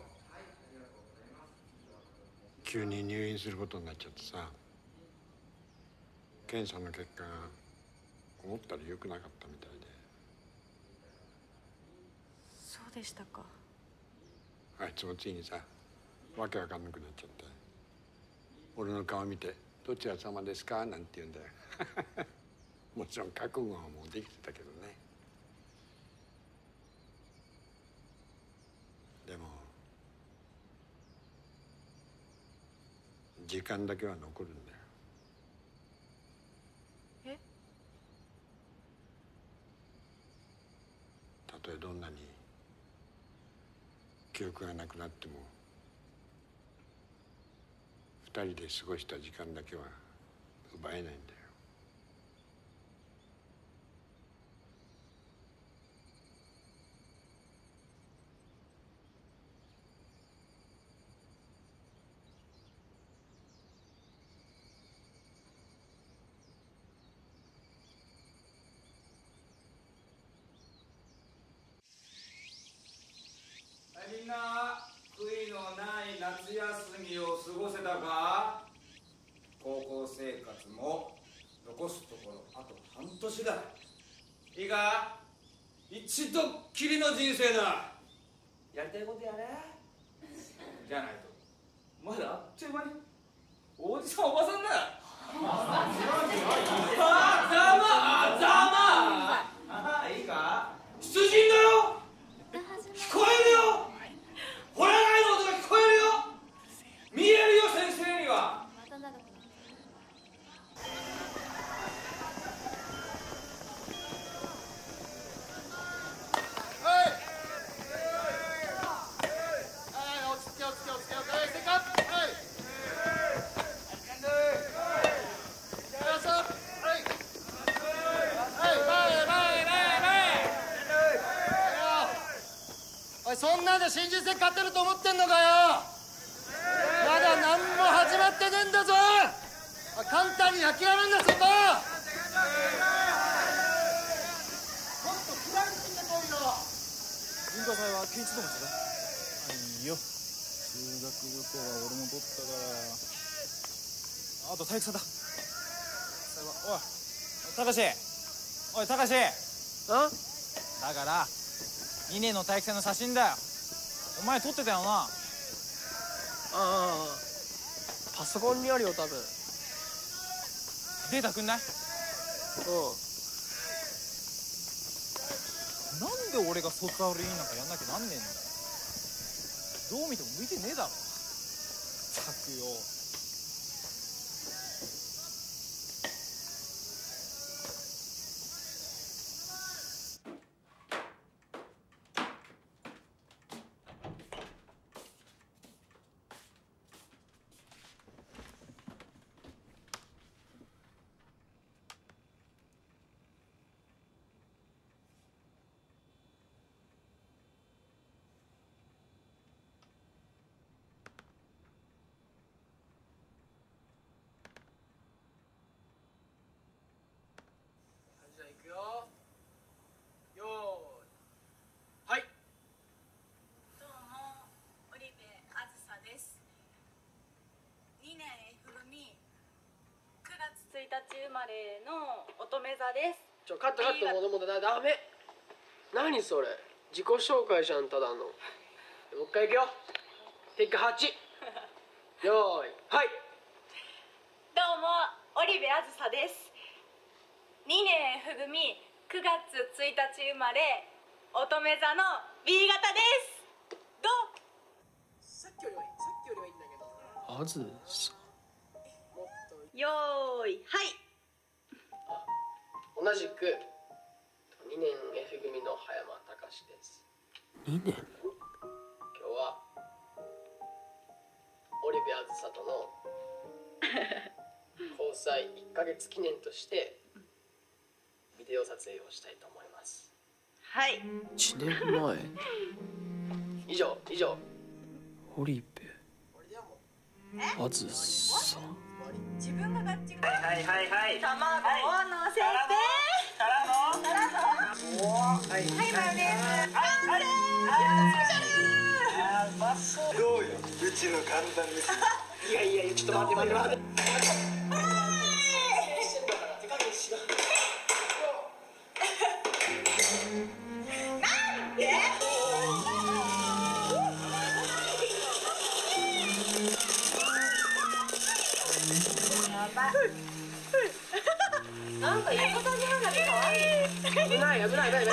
急に入院することになっちゃってさ、検査の結果が思ったより良くなかったみたいで。 そうでしたか。 あいつもついにさ、わけわかんなくなっちゃって、俺の顔見て「どちら様ですか?」なんて言うんだよ。もちろん覚悟はもうできてたけどね。でも時間だけは残るんだよ。 え？ たとえどんなに記憶がなくなっても2人で過ごした時間だけは奪えないんだよ。 みんな悔いのない夏休みを過ごせたか？高校生活も残すところあと半年だ。いいか？一度っきりの人生だ。やりたいことやれ。じゃないとまだあっという間におじさんおばさんだ。いいか？出陣だよ。聞こえるよ。ホラ貝の音が聞こえるよ。見えるよ、先生には。 で新人戦勝てると思ってんのかよ。まだ何も始まってねえんだぞ。簡単に諦めんな、そこ。もっと食らいついてこいよ。 文化祭はケンイチとも違う。いいよ、数学部とは俺も取ったから。あと体育祭だ。おいたかし、おいたかし、だから2年の体育祭の写真だよ。お前撮ってたよな。 パソコンにあるよ多分。 データくんない？なんで俺が卒アルインなんかやんなきゃなんねえんだよ。どう見ても向いてねえだろ。ったくよ。 1日生まれの乙女座です。 カットもうダメ。何それ、自己紹介じゃんただの。もう一回いくよ。テイク8。よーいはい。 どうも織部あずさです。2年ふぐみ9月1日生まれ乙女座の B 型です。どう？ さっきよりはいいんだけど。あずさ。 よーいはい。 同じく2年 F 組の葉山隆です。2年？今日は織部あずさとの交際1ヶ月記念としてビデオ撮影をしたいと思います。 はい。 1年前。以上織部あずさ。 自分がガッチガチ。 はい卵を乗せてはいマヨネーズ完成。 どうよ、うちの簡単です。 いやちょっと待って。なんで？ なんか横田じゃなくて可愛い。 危ない。 妹ができる。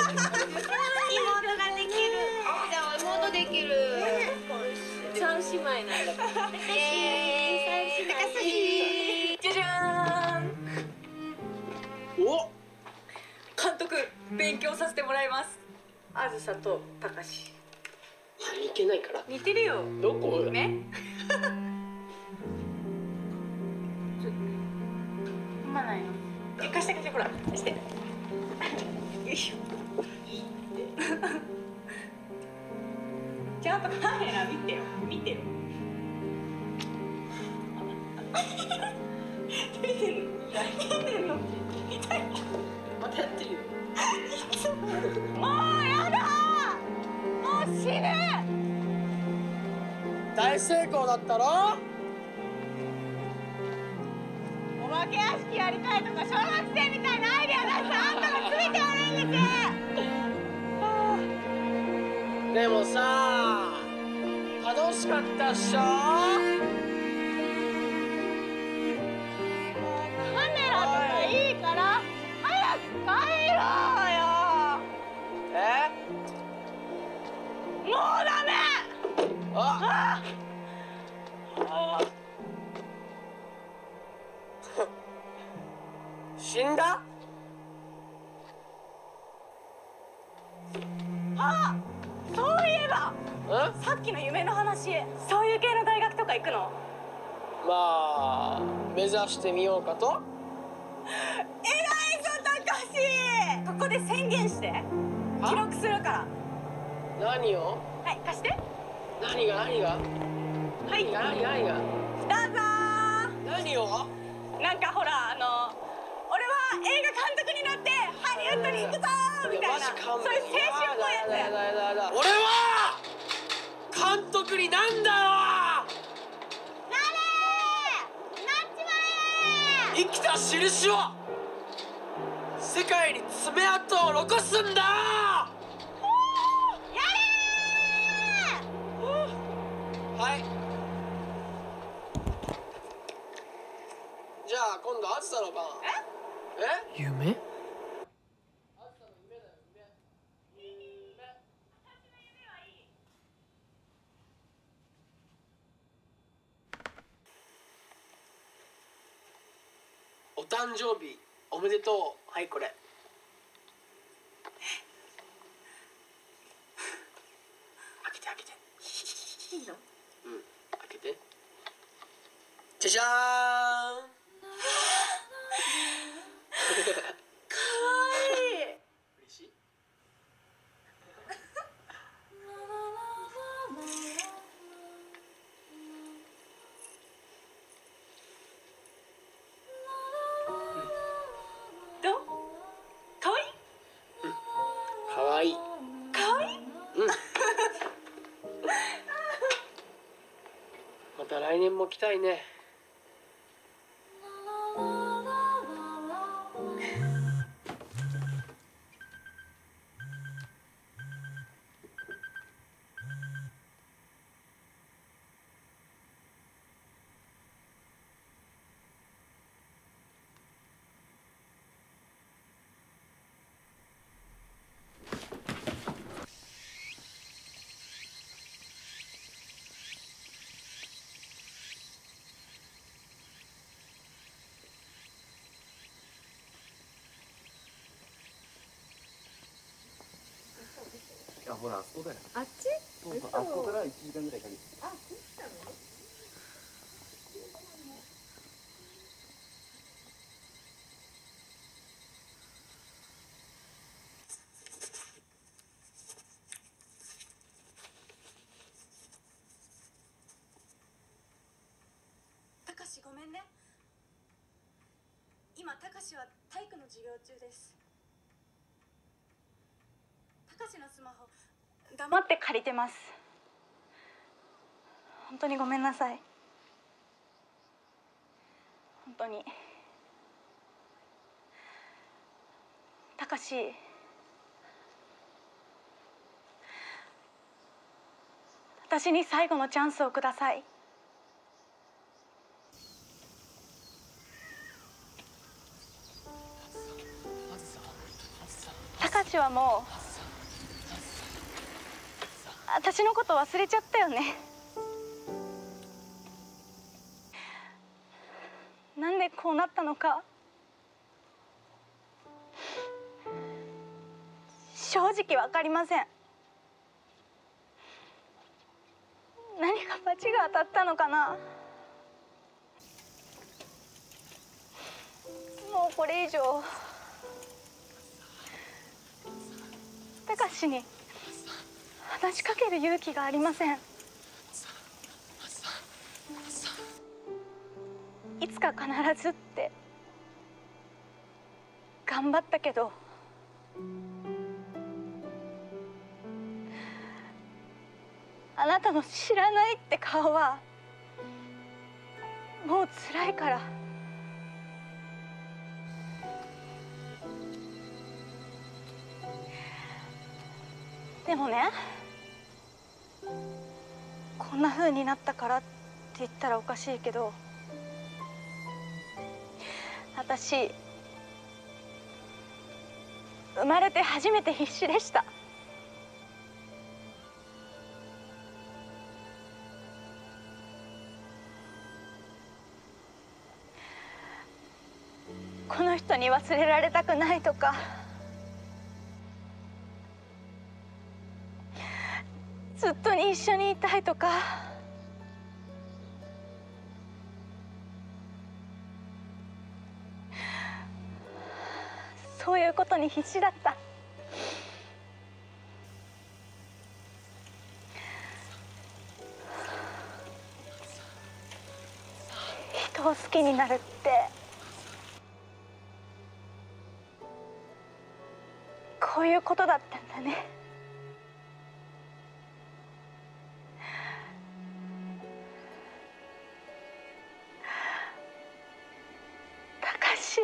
じゃあ妹できる。三姉妹なんだから。イエーイ。高杉。 じゃじゃーん。 お。 監督勉強させてもらいます。あずさとたかし。 似てないから。 似てるよ。 どこ？ ね。飲まないの？貸してほら貸して。よいしょ。ちゃんとカメラ見てよ。見てるの？痛い。 またやってるよ。 もうやだ。もう死ぬ。 大成功だったろ。 お化け屋敷やりたいとか小学生みたいなアイデア出してあんたが詰めて悪いんです。 でもさ、楽しかったっしょ。 カメラとかいいから早く帰ろうよ。もうダメ。 死んだ？ そういえばさっきの夢の話、そういう系の大学とか行くの？ まあ目指してみようかと。 偉いぞたかし。ここで宣言して記録するから。 何を？ はい、貸して。 何が何がはい、 何が何が何がどうぞー。 何を？ なんかほら、俺は映画監督になってハリウッドに行くぞーみたいな、そういう青春っぽいやつ。 俺は監督になんだよ。 なっちまえ。 生きた印を世界に爪痕を残すんだ。 やれー。はい。じゃあ今度あずさの番。え？夢？お誕生日おめでとう。はいこれ。開けて開けて。いいの？うん開けて。じゃじゃーん。 かわいい。 嬉しい？ どう？かわいい？ かわいい。 かわいい？ うん。また来年も来たいね。 ほらあそこだよ。 あっち？ そうそう、あそこから1時間ぐらいかけて。 あ、来たの？ たかしごめんね。今たかしは体育の授業中です。たかしのスマホ黙って借りてます。本当にごめんなさい。本当に。たかし、私に最後のチャンスをください。たかしはもう私のこと忘れちゃったよね。なんでこうなったのか正直わかりません。何か罰が当たったのかな。もうこれ以上たかしに話しかける勇気がありません。いつか必ずって頑張ったけど、あなたの知らないって顔はもう辛いから。でもね、こんな風になったからって言ったらおかしいけど、私生まれて初めて必死でした。この人に忘れられたくないとか、ずっと一緒にいたいとか、そういうことに必死だった。 人を好きになるってこういうことだったんだね。たかし。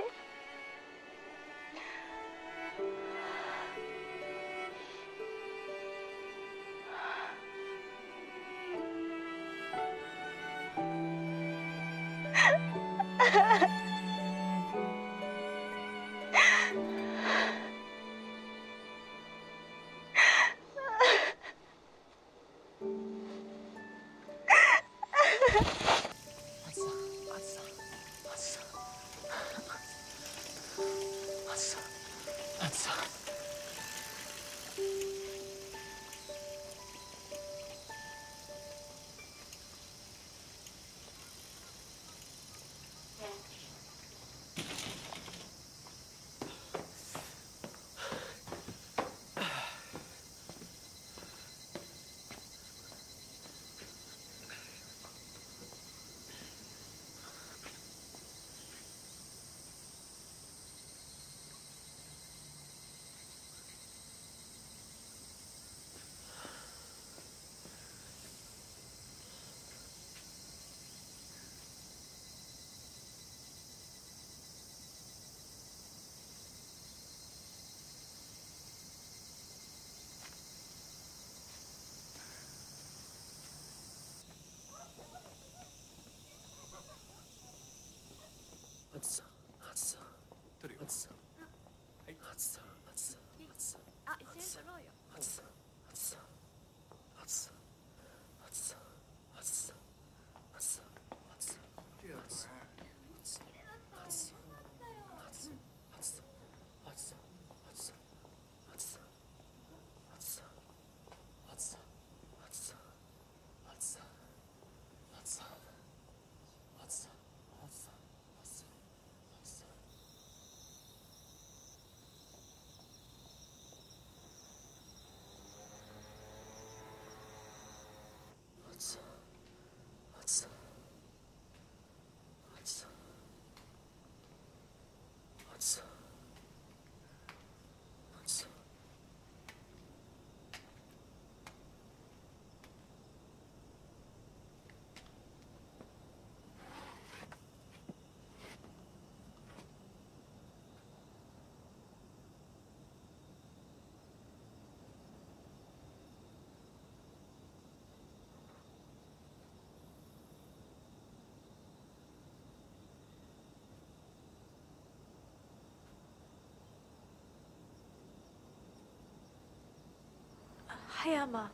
葉山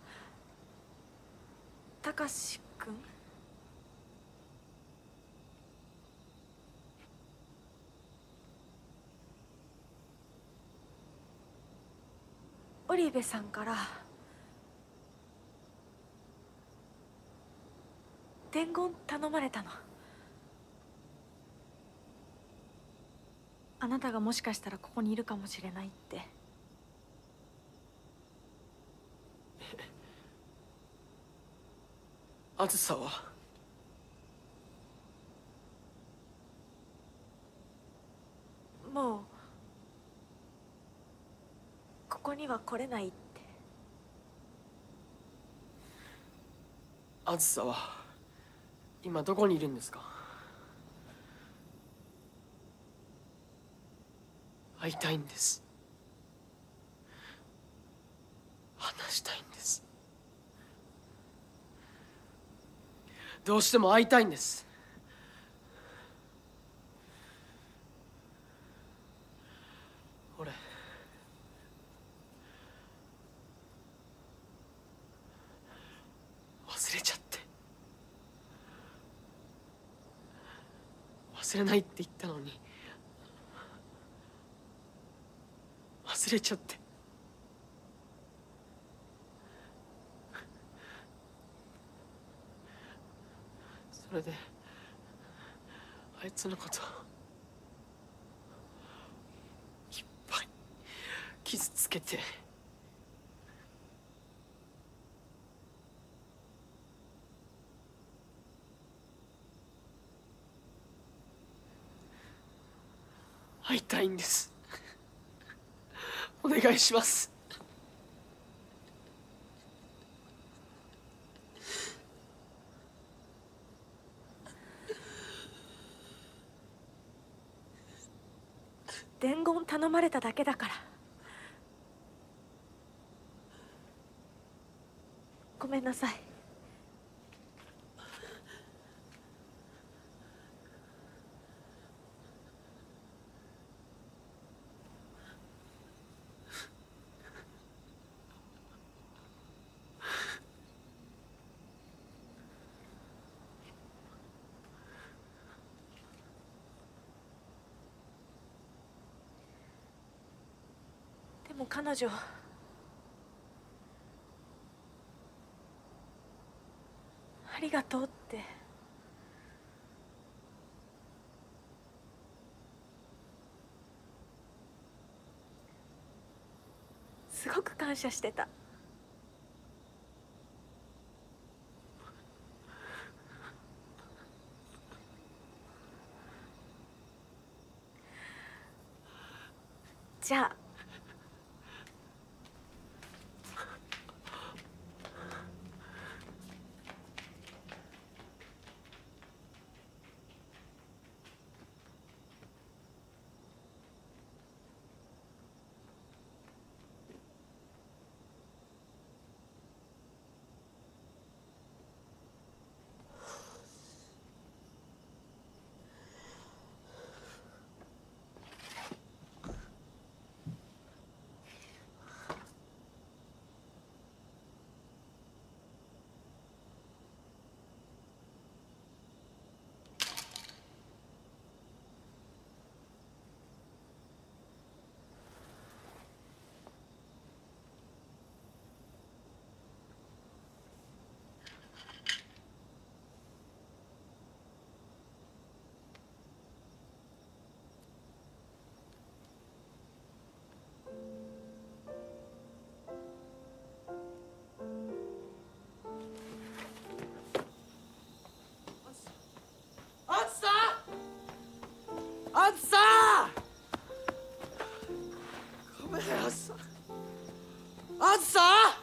隆君。織部さんから伝言頼まれたの。あなたがもしかしたらここにいるかもしれないって。 あずさはもうここには来れないって。 あずさは今どこにいるんですか？会いたいんです。話したいんです。どうしても会いたいんです。俺忘れちゃって。忘れないって言ったのに忘れちゃって。それであいつのこといっぱい傷つけて。 会いたいんです。お願いします。 伝言頼まれただけだから。ごめんなさい。でも彼女、ありがとうってすごく感謝してた。じゃああずさごめんあずさあずさ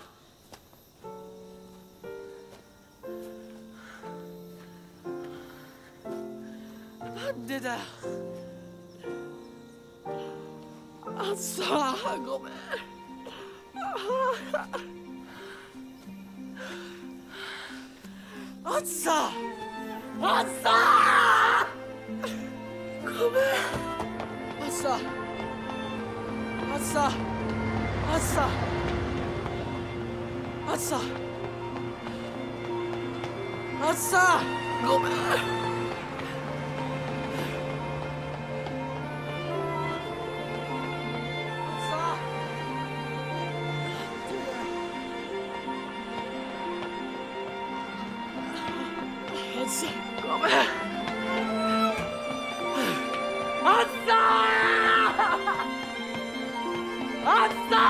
なんでだよあずさごめんあずさあずさごめんあずさあずさあずさあずさあずさごめんあずさごめんあずさあずさ